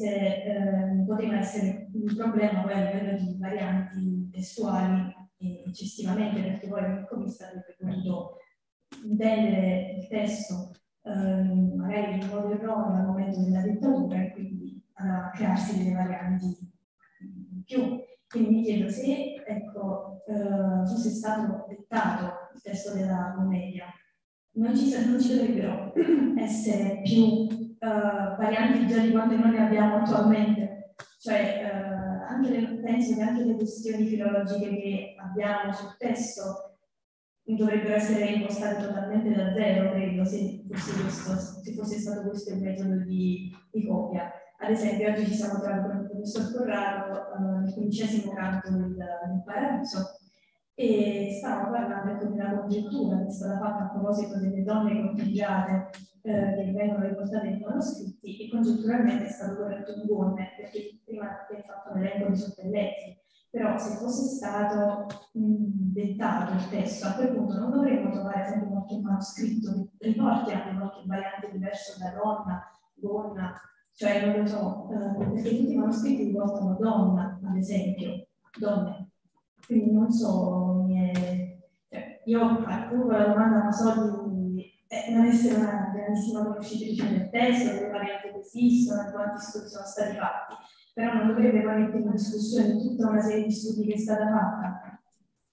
Speaker 7: poteva essere un problema poi a livello di varianti testuali eccessivamente, perché poi il comista avrebbe potuto intendere il testo magari in modo erroneo al momento della dittatura e quindi a crearsi delle varianti in più. Quindi mi chiedo se fosse stato dettato il testo della commedia, non ci dovrebbero essere più varianti già di quante noi ne abbiamo attualmente. Cioè, penso che anche le questioni filologiche che abbiamo sul testo dovrebbero essere impostate totalmente da zero, credo, se fosse stato questo il metodo di copia. Ad esempio, oggi ci siamo trovati con il professor Corrado nel 15° canto del Paradiso e stavamo parlando della congettura che è stata fatta a proposito delle donne conteggiate che vengono riportate nei manoscritti, e congetturalmente è stato corretto un gonne, perché prima è fatto un elenco di soppelletti. Però se fosse stato dettato il testo, a quel punto non dovremmo trovare sempre qualche manoscritto che riporti anche qualche variante diverso da donna, gonna, cioè non lo so, perché tutti i manoscritti riportano donna, ad esempio, donne. Quindi non so, io comunque la domanda non so di non essere una grandissima conoscitrice del testo, delle varianti che esistono, quanti studi sono stati fatti, però non dovrebbe poi mettere in discussione tutta una serie di studi che è stata fatta.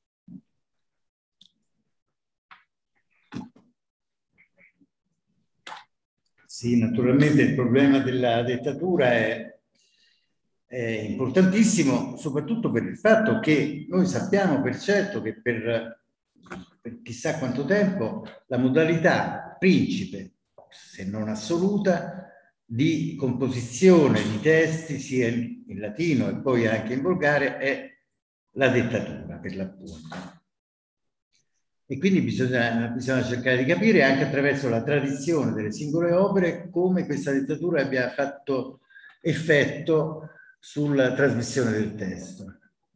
Speaker 4: Sì, naturalmente il problema della dettatura è importantissimo, soprattutto per il fatto che noi sappiamo per certo che per chissà quanto tempo la modalità principe, se non assoluta, di composizione di testi sia in latino e poi anche in volgare è la dettatura, per l'appunto. E quindi bisogna cercare di capire anche attraverso la tradizione delle singole opere come questa dettatura abbia fatto effetto sulla trasmissione del testo.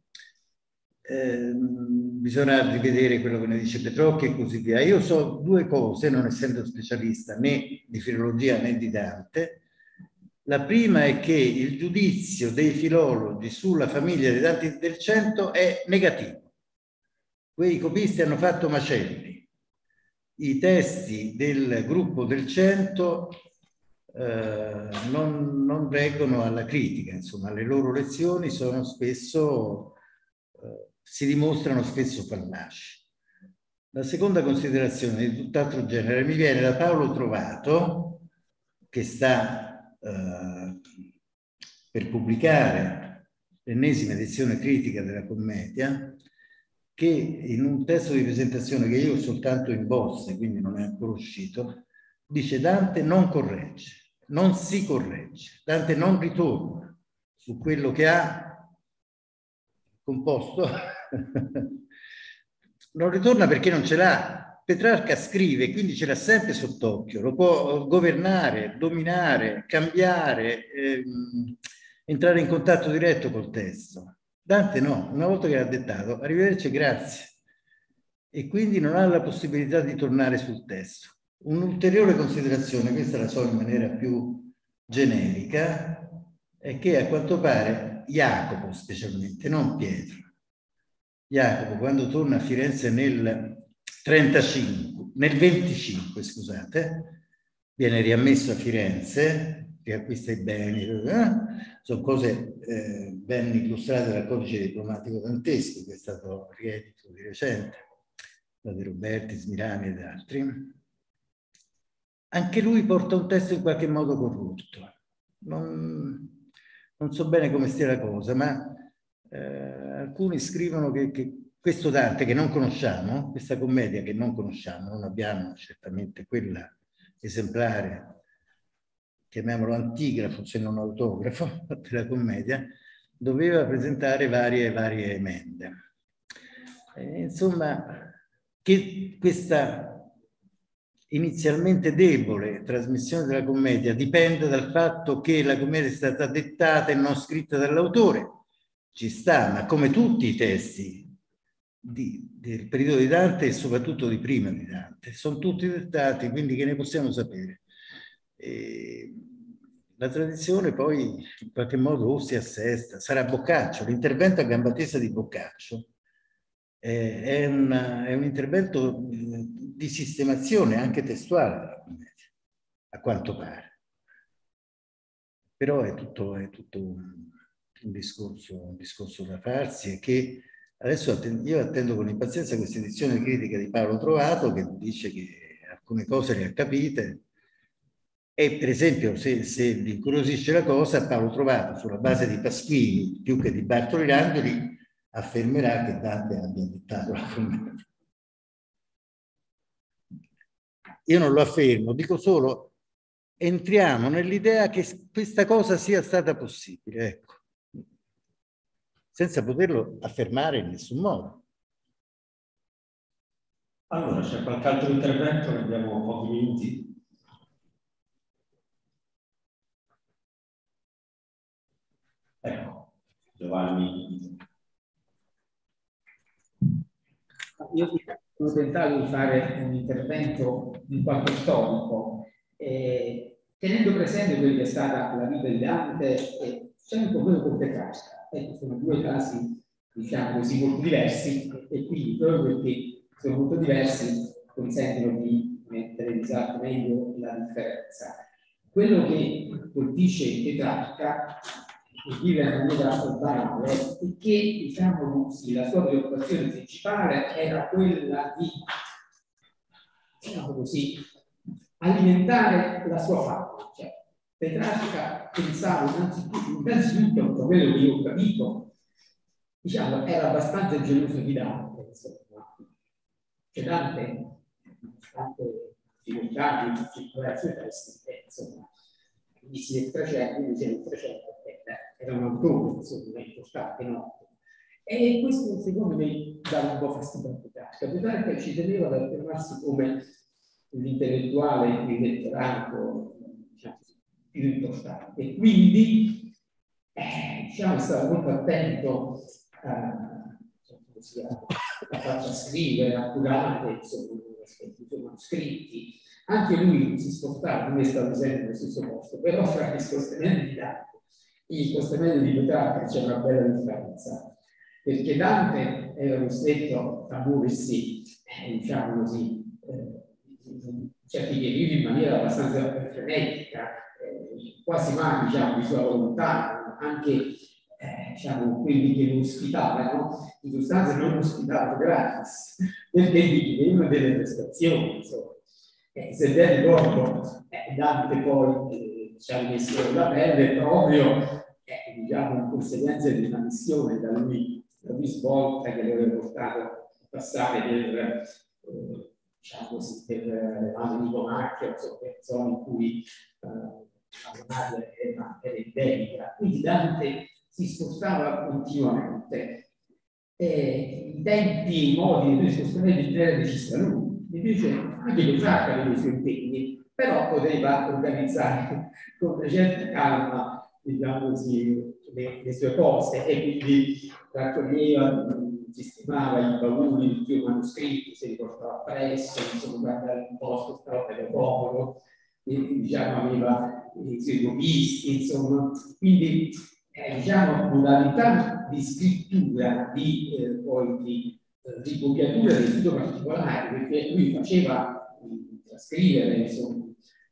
Speaker 4: Bisogna rivedere quello che ne dice Petrocchi e così via. Io so due cose, non essendo specialista né di filologia né di Dante. La prima è che il giudizio dei filologi sulla famiglia di Dante del Cento è negativo. Quei copisti hanno fatto macelli. I testi del gruppo del Cento non reggono alla critica, insomma, le loro lezioni sono spesso, si dimostrano spesso fallaci. La seconda considerazione di tutt'altro genere mi viene da Paolo Trovato, che sta per pubblicare l'ennesima edizione critica della commedia, che in un testo di presentazione che io ho soltanto in bozze, quindi non è ancora uscito, dice: Dante non corregge, non si corregge, Dante non ritorna su quello che ha composto, non ritorna perché non ce l'ha. Petrarca scrive, quindi ce l'ha sempre sott'occhio, lo può governare, dominare, cambiare, entrare in contatto diretto col testo. Dante no, una volta che l'ha dettato, arrivederci, grazie. E quindi non ha la possibilità di tornare sul testo. Un'ulteriore considerazione, questa la so in maniera più generica, è che a quanto pare Jacopo specialmente, non Pietro, Jacopo quando torna a Firenze nel 25, scusate, viene riammesso a Firenze, riacquista i beni, sono cose ben illustrate dal codice diplomatico dantesco, che è stato riedito di recente da De Robertis, Milani ed altri. Anche lui porta un testo in qualche modo corrotto. Non so bene come stia la cosa, ma alcuni scrivono che questo Dante che non conosciamo, questa commedia che non conosciamo, non abbiamo certamente quella esemplare, chiamiamolo antigrafo se non autografo, della commedia, doveva presentare varie emende. Insomma, che questa inizialmente debole trasmissione della commedia dipende dal fatto che la commedia è stata dettata e non scritta dall'autore, ci sta, ma come tutti i testi del periodo di Dante e soprattutto di prima di Dante, sono tutti dettati, quindi che ne possiamo sapere? La tradizione poi in qualche modo o si assesta, sarà Boccaccio, l'intervento a gamba tesa di Boccaccio è un intervento di sistemazione anche testuale della commedia, a quanto pare. Però è tutto un discorso da farsi, e che adesso io attendo con impazienza questa edizione critica di Paolo Trovato, che dice che alcune cose le ha capite, e per esempio se vi incuriosisce la cosa, Paolo Trovato sulla base di Pasquini più che di Bartoli Langeli affermerà che Dante abbia dettato la commedia. Io non lo affermo, dico solo entriamo nell'idea che questa cosa sia stata possibile, ecco, senza poterlo affermare in nessun modo.
Speaker 6: Allora, c'è qualche altro intervento? Abbiamo pochi minuti. Ecco, Giovanni.
Speaker 8: Io ho tentato di fare un intervento in quanto storico, tenendo presente quello che è stata la vita di Dante e sempre quello con Petrarca. Sono due casi, diciamo così, molto diversi, e quindi proprio perché sono molto diversi consentono di mettere in risalto meglio la differenza. Quello che colpisce Petrarca, che vive in maniera banale, è che, diciamo così, la sua preoccupazione principale era quella di, diciamo così, alimentare la sua fama. Cioè, Petrarca pensava innanzitutto, per quello che io ho capito, diciamo, era abbastanza geloso di Dante, insomma. Cioè Dante, nonostante difficoltà di circolare i suoi testi, insomma, inizi del 300, era un autore, insomma, importante, no? E questo secondo me dava un po' fastidio a Petrarca. Petrarca ci teneva ad affermarsi come l'intellettuale, il letterato, diciamo, più importante. E quindi, diciamo, stava molto attento a farci scrivere, a curare, insomma, i suoi manoscritti. Anche lui si spostava, non è stato sempre nello stesso posto, però fra gli spostamenti di Dante e gli spostamenti di Petrarca c'è una bella differenza, perché Dante era costretto a muoversi, diciamo così, in certi periodi in maniera abbastanza frenetica, quasi mai, diciamo, di sua volontà, anche diciamo, quelli che lo ospitavano, in sostanza non lo ospitavano gratis, perché gli chiedevano delle prestazioni, insomma. Se ben ricordo, Dante poi ci ha messo la pelle proprio, diciamo, in conseguenza di una missione da lui svolta che lo aveva portato a passare per, diciamo così, per l'anno di Comacchia, insomma, per zone in cui la madre era endemica. Quindi Dante si spostava continuamente. I tempi, i modi di spostamenti era deciso da lui. Invece anche Petrarca aveva i suoi impegni, però poteva organizzare con una certa calma, diciamo così, le sue cose, e quindi raccoglieva, sistemava i bauli, i suoi manoscritti, si riportava presso, insomma, guardare un posto, stava per popolo, e, diciamo, aveva i suoi copisti, insomma, quindi diciamo, modalità di scrittura, poi di ricopiatura del sito particolare, perché lui faceva trascrivere, insomma,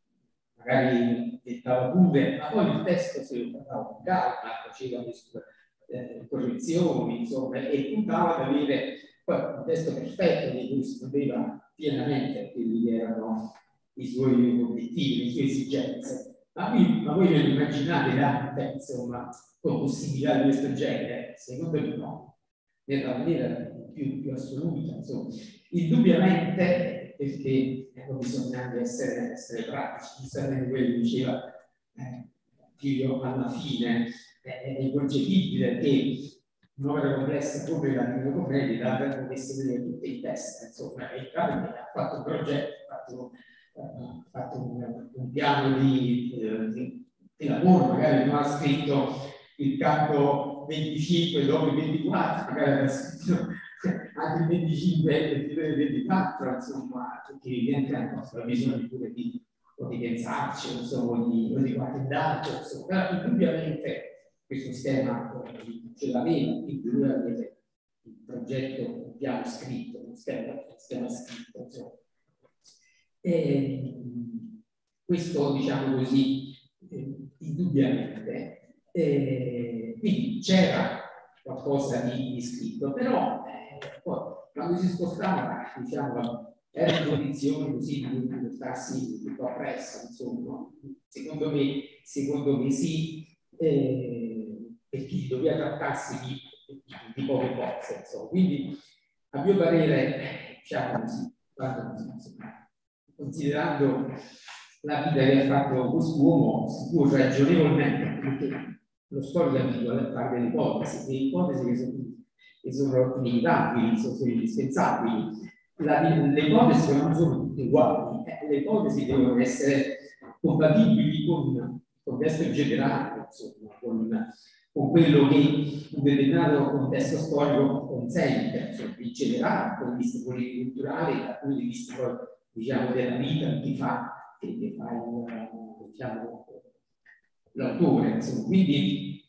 Speaker 8: magari dettava pure, ma poi il testo se lo trattava con calma, faceva le sue correzioni, insomma, e puntava ad avere poi un testo perfetto di cui si poteva pienamente quelli che erano i suoi obiettivi, le sue esigenze. Ma voi non immaginate Dante, insomma, con possibilità di questo genere? Secondo me no, nella maniera più assoluta, insomma. Indubbiamente, perché bisogna anche essere pratici, giustamente quello che diceva Pio alla fine, è inconcepibile che un'opera complessa come la Divina Commedia potesse vedere tutte in testa, insomma, e ha fatto un progetto, ha fatto un piano di lavoro, magari non ha scritto il canto 25 dopo il 24, magari aveva scritto anche il 25 e il 24, insomma, perché evidentemente ha bisogno pure di pensarci, insomma, di qualche dato, insomma. Però indubbiamente questo schema ce l'aveva, quindi lui aveva il progetto, un piano scritto, un schema scritto, insomma. Questo, diciamo così, indubbiamente. Quindi c'era qualcosa di scritto, però poi, quando si spostava, diciamo, era in condizioni così di portarsi un po' presso, insomma. Secondo me sì, perché doveva trattarsi di poche cose, insomma. Quindi, a mio parere, diciamo così, considerando la vita che ha fatto quest'uomo, si può ragionevolmente, perché lo storico amico parla delle ipotesi che sono limitabili, sono indispensabili. Le ipotesi non sono tutte uguali, le ipotesi devono essere compatibili con il contesto generale, insomma, con quello che un determinato contesto storico consente, insomma, in generale, dal punto di vista politico-culturale, dal punto di vista poi, diciamo, della vita che fa diciamo, l'autore, insomma. Quindi,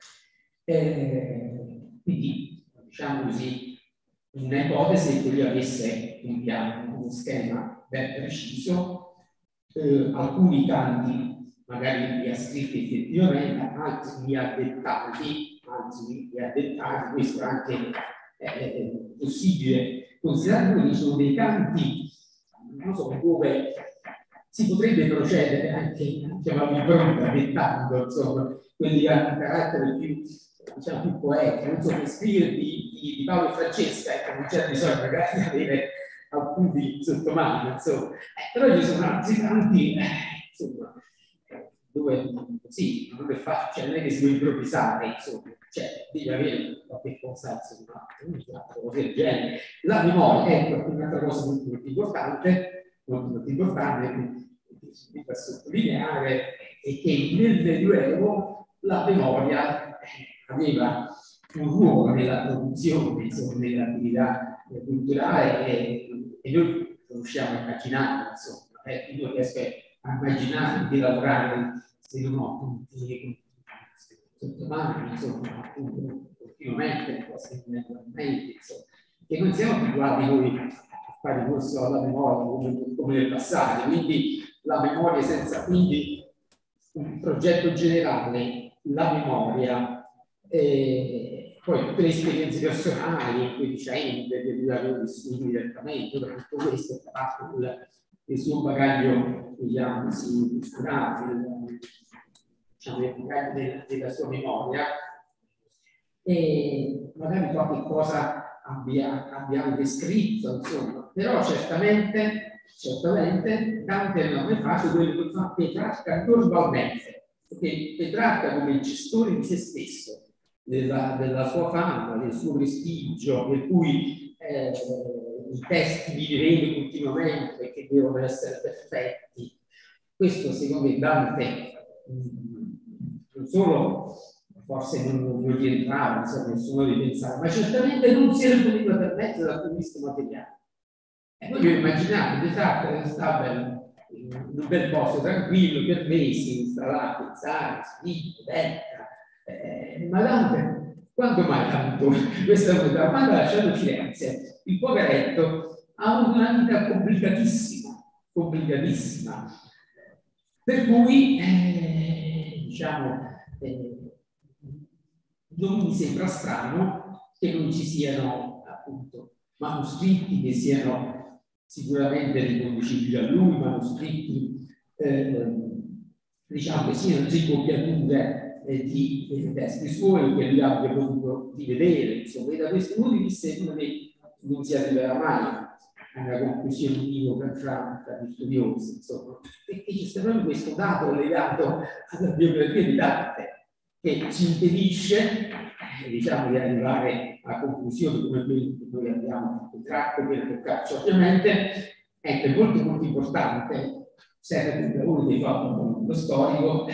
Speaker 8: diciamo così, un'ipotesi che lui avesse un piano, uno schema ben preciso, alcuni canti magari li ha scritti effettivamente, altri li ha dettati, questo è anche possibile considerare che ci sono dei canti, non so, dove si potrebbe procedere anche, diciamo, impronta, dettando, insomma, quelli che hanno un carattere più, diciamo, più poetico, non so, per scrivere di Paolo e Francesca, ecco, non c'è bisogno magari di avere appunti sotto mano, insomma. Però ci sono altri canti, insomma, dove sì, non è facile, cioè non è che si può improvvisare, insomma. cioè deve avere qualche cosa, insomma, un'altra cosa del genere. La memoria è un'altra cosa molto importante, che da sottolineare, è che nel Medioevo la memoria aveva un ruolo nella produzione, insomma, nell'attività culturale, e noi riusciamo a immaginare, insomma, io riesco a immaginare di lavorare, se non ho punti sotto mano, insomma, continuamente, insomma, che non siamo abituati noi a fare corso alla memoria come nel passato, quindi la memoria senza quindi un progetto generale, la memoria, poi tutte le esperienze personali, le vicende che lui aveva vissuto direttamente, tutto questo fa parte del suo bagaglio, diciamo, della sua memoria, e magari qualche cosa abbiamo descritto, insomma, però certamente Dante non è fatto quello che fa Petrarca normalmente, perché Petrarca, come gestore di se stesso, della sua fama, del suo prestigio, per cui i testi li rivede continuamente, che devono essere perfetti. Questo secondo me Dante non solo forse non rientrava, insomma, nessuno di pensare, ma certamente non si era potuto permettere dal punto di vista materiale. E voi immaginate, Petrarca stava in un bel posto tranquillo per mesi, installato, pensare, scritto, detta. Ma Dante, quando mai ha avuto questa vita? Quando ha lasciato Firenze, il poveretto ha avuto una vita complicatissima, per cui diciamo non mi sembra strano che non ci siano appunto manoscritti che siano sicuramente riconducibili a lui, manoscritti diciamo che siano ricopiature di testi suoi che lui abbia potuto rivedere, insomma, e da questo punto di vista non si arriverà mai a una conclusione univoca fra gli studiosi, insomma, perché c'è proprio questo dato legato alla biografia di Dante che ci impedisce, diciamo, di arrivare a conclusioni come quelle che noi abbiamo tratto per toccarci. Ovviamente è molto molto importante, serve il lavoro che fa lo storico,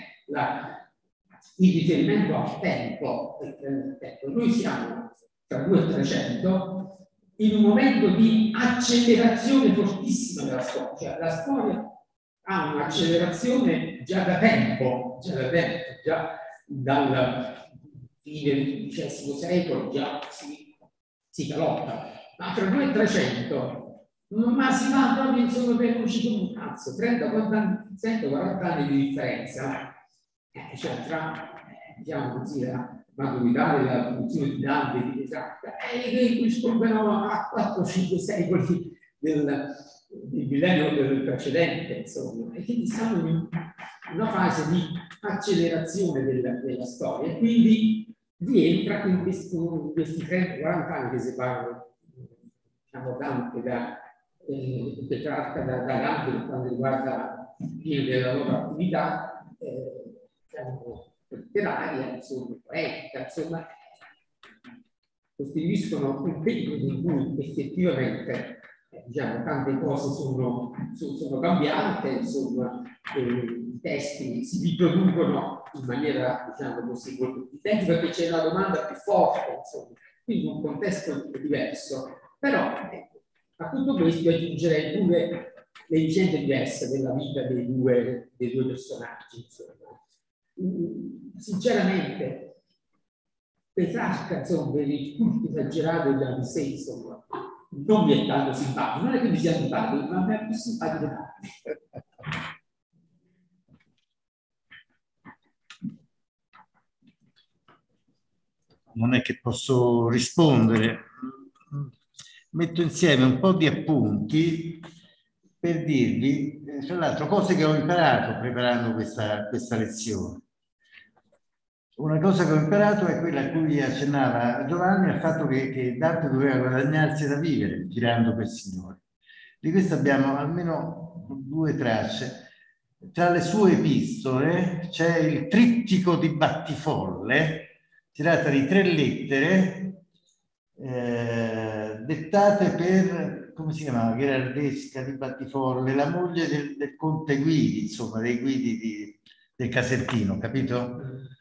Speaker 8: il riferimento al tempo. Noi siamo tra 2 e 300 in un momento di accelerazione fortissima della storia, cioè la storia ha un'accelerazione già da tempo, già dal fine del XX secolo già si galotta, ma tra 2 e 300 ma si va proprio insomma per uscire come un cazzo, 30-40 anni di differenza, cioè tra diciamo così la maturità della produzione di Dante di Petrarca e qui scorrono a 4-5 secoli del millennio del precedente, insomma, e quindi siamo in una fase di accelerazione della storia, e quindi rientra in questi 30-40 anni che separano, diciamo, Dante da Petrarca da Dante per quanto riguarda il fine della loro attività letteraria, insomma, poetica, insomma, costituiscono un periodo in cui effettivamente diciamo, tante cose sono cambiate, insomma, i testi si riproducono in maniera, diciamo così, molto più tempo, perché c'è una domanda più forte, insomma, quindi un contesto diverso. Però a tutto questo aggiungerei pure le vicende diverse della vita dei due personaggi, insomma. Sinceramente, Petrarca, insomma, per il culto esagerato di sé, insomma, non mi è tanto simpatico, non è che mi sia simpatico, ma mi è più simpatico Dante.
Speaker 4: Non è che posso rispondere. Metto insieme un po' di appunti per dirvi, tra l'altro, cose che ho imparato preparando questa lezione. Una cosa che ho imparato è quella a cui accennava Giovanni, al fatto che Dante doveva guadagnarsi da vivere girando per Signore. Di questo abbiamo almeno 2 tracce. Tra le sue epistole c'è il trittico di Battifolle, Si tratta di 3 lettere dettate per, come si chiamava, Gherardesca di Battifolle, la moglie del conte Guidi, insomma, dei Guidi del Casentino, capito?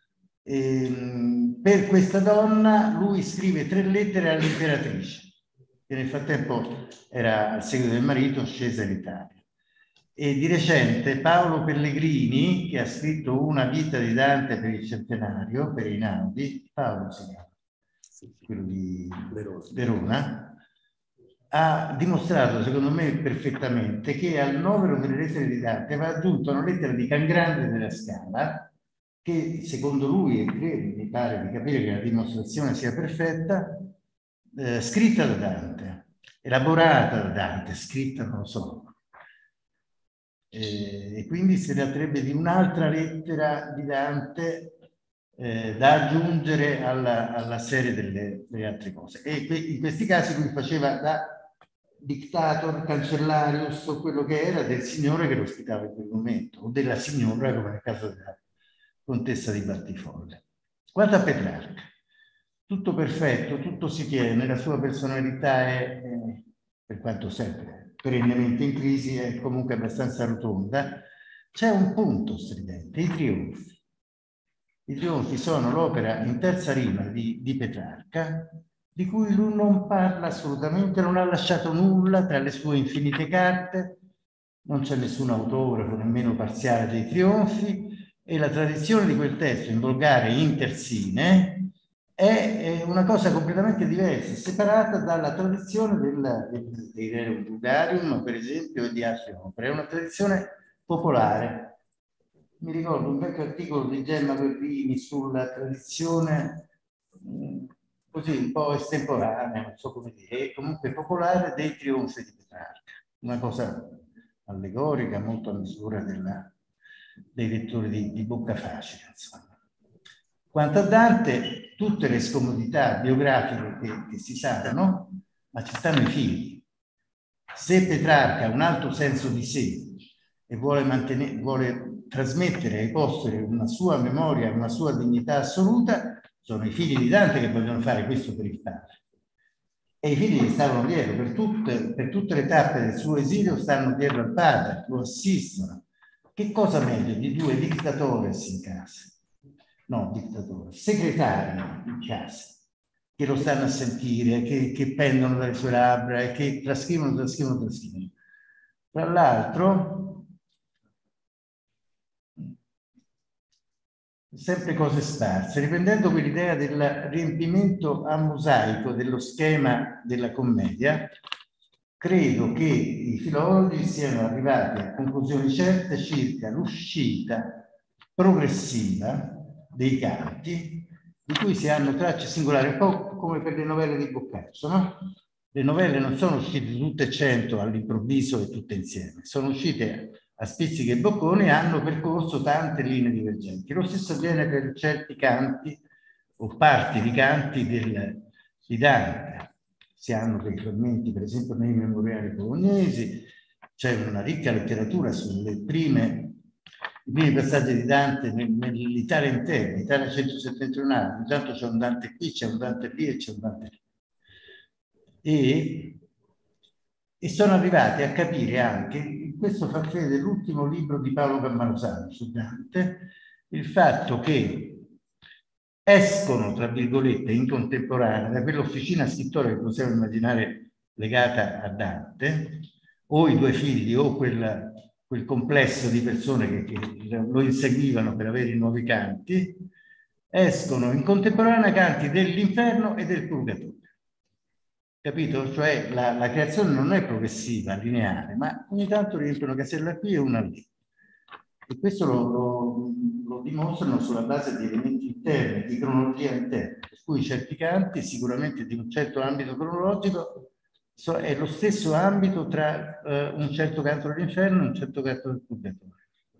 Speaker 4: Per questa donna lui scrive 3 lettere all'imperatrice, che nel frattempo era al seguito del marito scesa in Italia. E di recente Paolo Pellegrini, che ha scritto Una vita di Dante per il centenario, per Einaudi, Paolo si chiama, quello di Verona, ha dimostrato, secondo me perfettamente, che al novero delle lettere di Dante va aggiunta una lettera di Cangrande della Scala, che secondo lui, e credo, mi pare di capire che la dimostrazione sia perfetta, scritta da Dante, elaborata da Dante, scritta non lo so. E quindi si tratterebbe di un'altra lettera di Dante da aggiungere alla serie delle altre cose. E in questi casi lui faceva da dictator, cancellarius, o quello che era del signore che lo ospitava in quel momento, o della signora, come nel caso della contessa di Battifolle. Quanto a Petrarca, tutto perfetto, tutto si tiene, la sua personalità è per quanto sempre perennemente in crisi, è comunque abbastanza rotonda. C'è un punto stridente, i trionfi. I trionfi sono l'opera in terza rima di Petrarca, di cui lui non parla assolutamente, non ha lasciato nulla tra le sue infinite carte, non c'è nessun autografo, nemmeno parziale dei trionfi, e la tradizione di quel testo in volgare in terzine è una cosa completamente diversa, separata dalla tradizione dei Rerum Vulgarium, per esempio, e di altre opere. È una tradizione popolare. Mi ricordo un vecchio articolo di Gemma Guerrini sulla tradizione così un po' estemporanea, non so come dire, comunque popolare dei trionfi di Petrarca. Una cosa allegorica, molto a misura dei lettori di bocca facile, insomma. Quanto a Dante, tutte le scomodità biografiche che si sanno, ma ci stanno i figli. Se Petrarca ha un alto senso di sé e vuole trasmettere ai posteri una sua memoria, una sua dignità assoluta, sono i figli di Dante che vogliono fare questo per il padre. E i figli gli stavano dietro, per tutte le tappe del suo esilio stanno dietro al padre, lo assistono. Che cosa meglio di 2 dictatores in casa? No, dittatore, segretari in casa, che lo stanno a sentire, che pendono dalle sue labbra e che trascrivono. Tra l'altro, sempre cose sparse, riprendendo quell'idea del riempimento a mosaico dello schema della commedia, credo che i filologi siano arrivati a conclusioni certe circa l'uscita progressiva dei canti, di cui si hanno tracce singolari, un po' come per le novelle di Boccaccio, no? Le novelle non sono uscite tutte 100 all'improvviso e tutte insieme, sono uscite a spizzichi e bocconi e hanno percorso tante linee divergenti. Lo stesso avviene per certi canti o parti di canti di Dante. Si hanno dei frammenti, per esempio, nei memoriali bolognesi, c'è una ricca letteratura sulle primi passaggi di Dante nell'Italia intera, l'Italia centro-settentrionale. Intanto c'è un Dante qui, c'è un Dante lì e c'è un Dante lì. E sono arrivati a capire anche, questo fa credere l'ultimo libro di Paolo Cammarosano su Dante, il fatto che escono, tra virgolette, in contemporanea da quell'officina scrittoria che possiamo immaginare legata a Dante, o i 2 figli o quel complesso di persone che lo inseguivano per avere i nuovi canti, escono in contemporanea canti dell'inferno e del purgatorio. Capito? Cioè la creazione non è progressiva, lineare, ma ogni tanto rientra una casella qui e una lì. E questo lo dimostrano sulla base di elementi interni, di cronologia interna, per cui certi canti, sicuramente di un certo ambito cronologico, è lo stesso ambito tra un certo canto dell'inferno e un certo canto del purgatorio.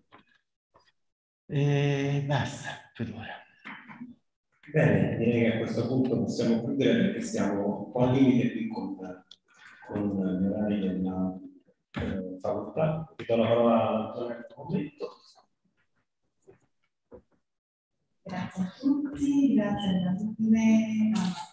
Speaker 4: E basta per ora.
Speaker 6: Bene, direi che a questo punto possiamo chiudere perché siamo un po' al limite qui con gli orari della facoltà. Vi do la parola ad Antonio Commento.
Speaker 7: Grazie a tutti, grazie. Grazie.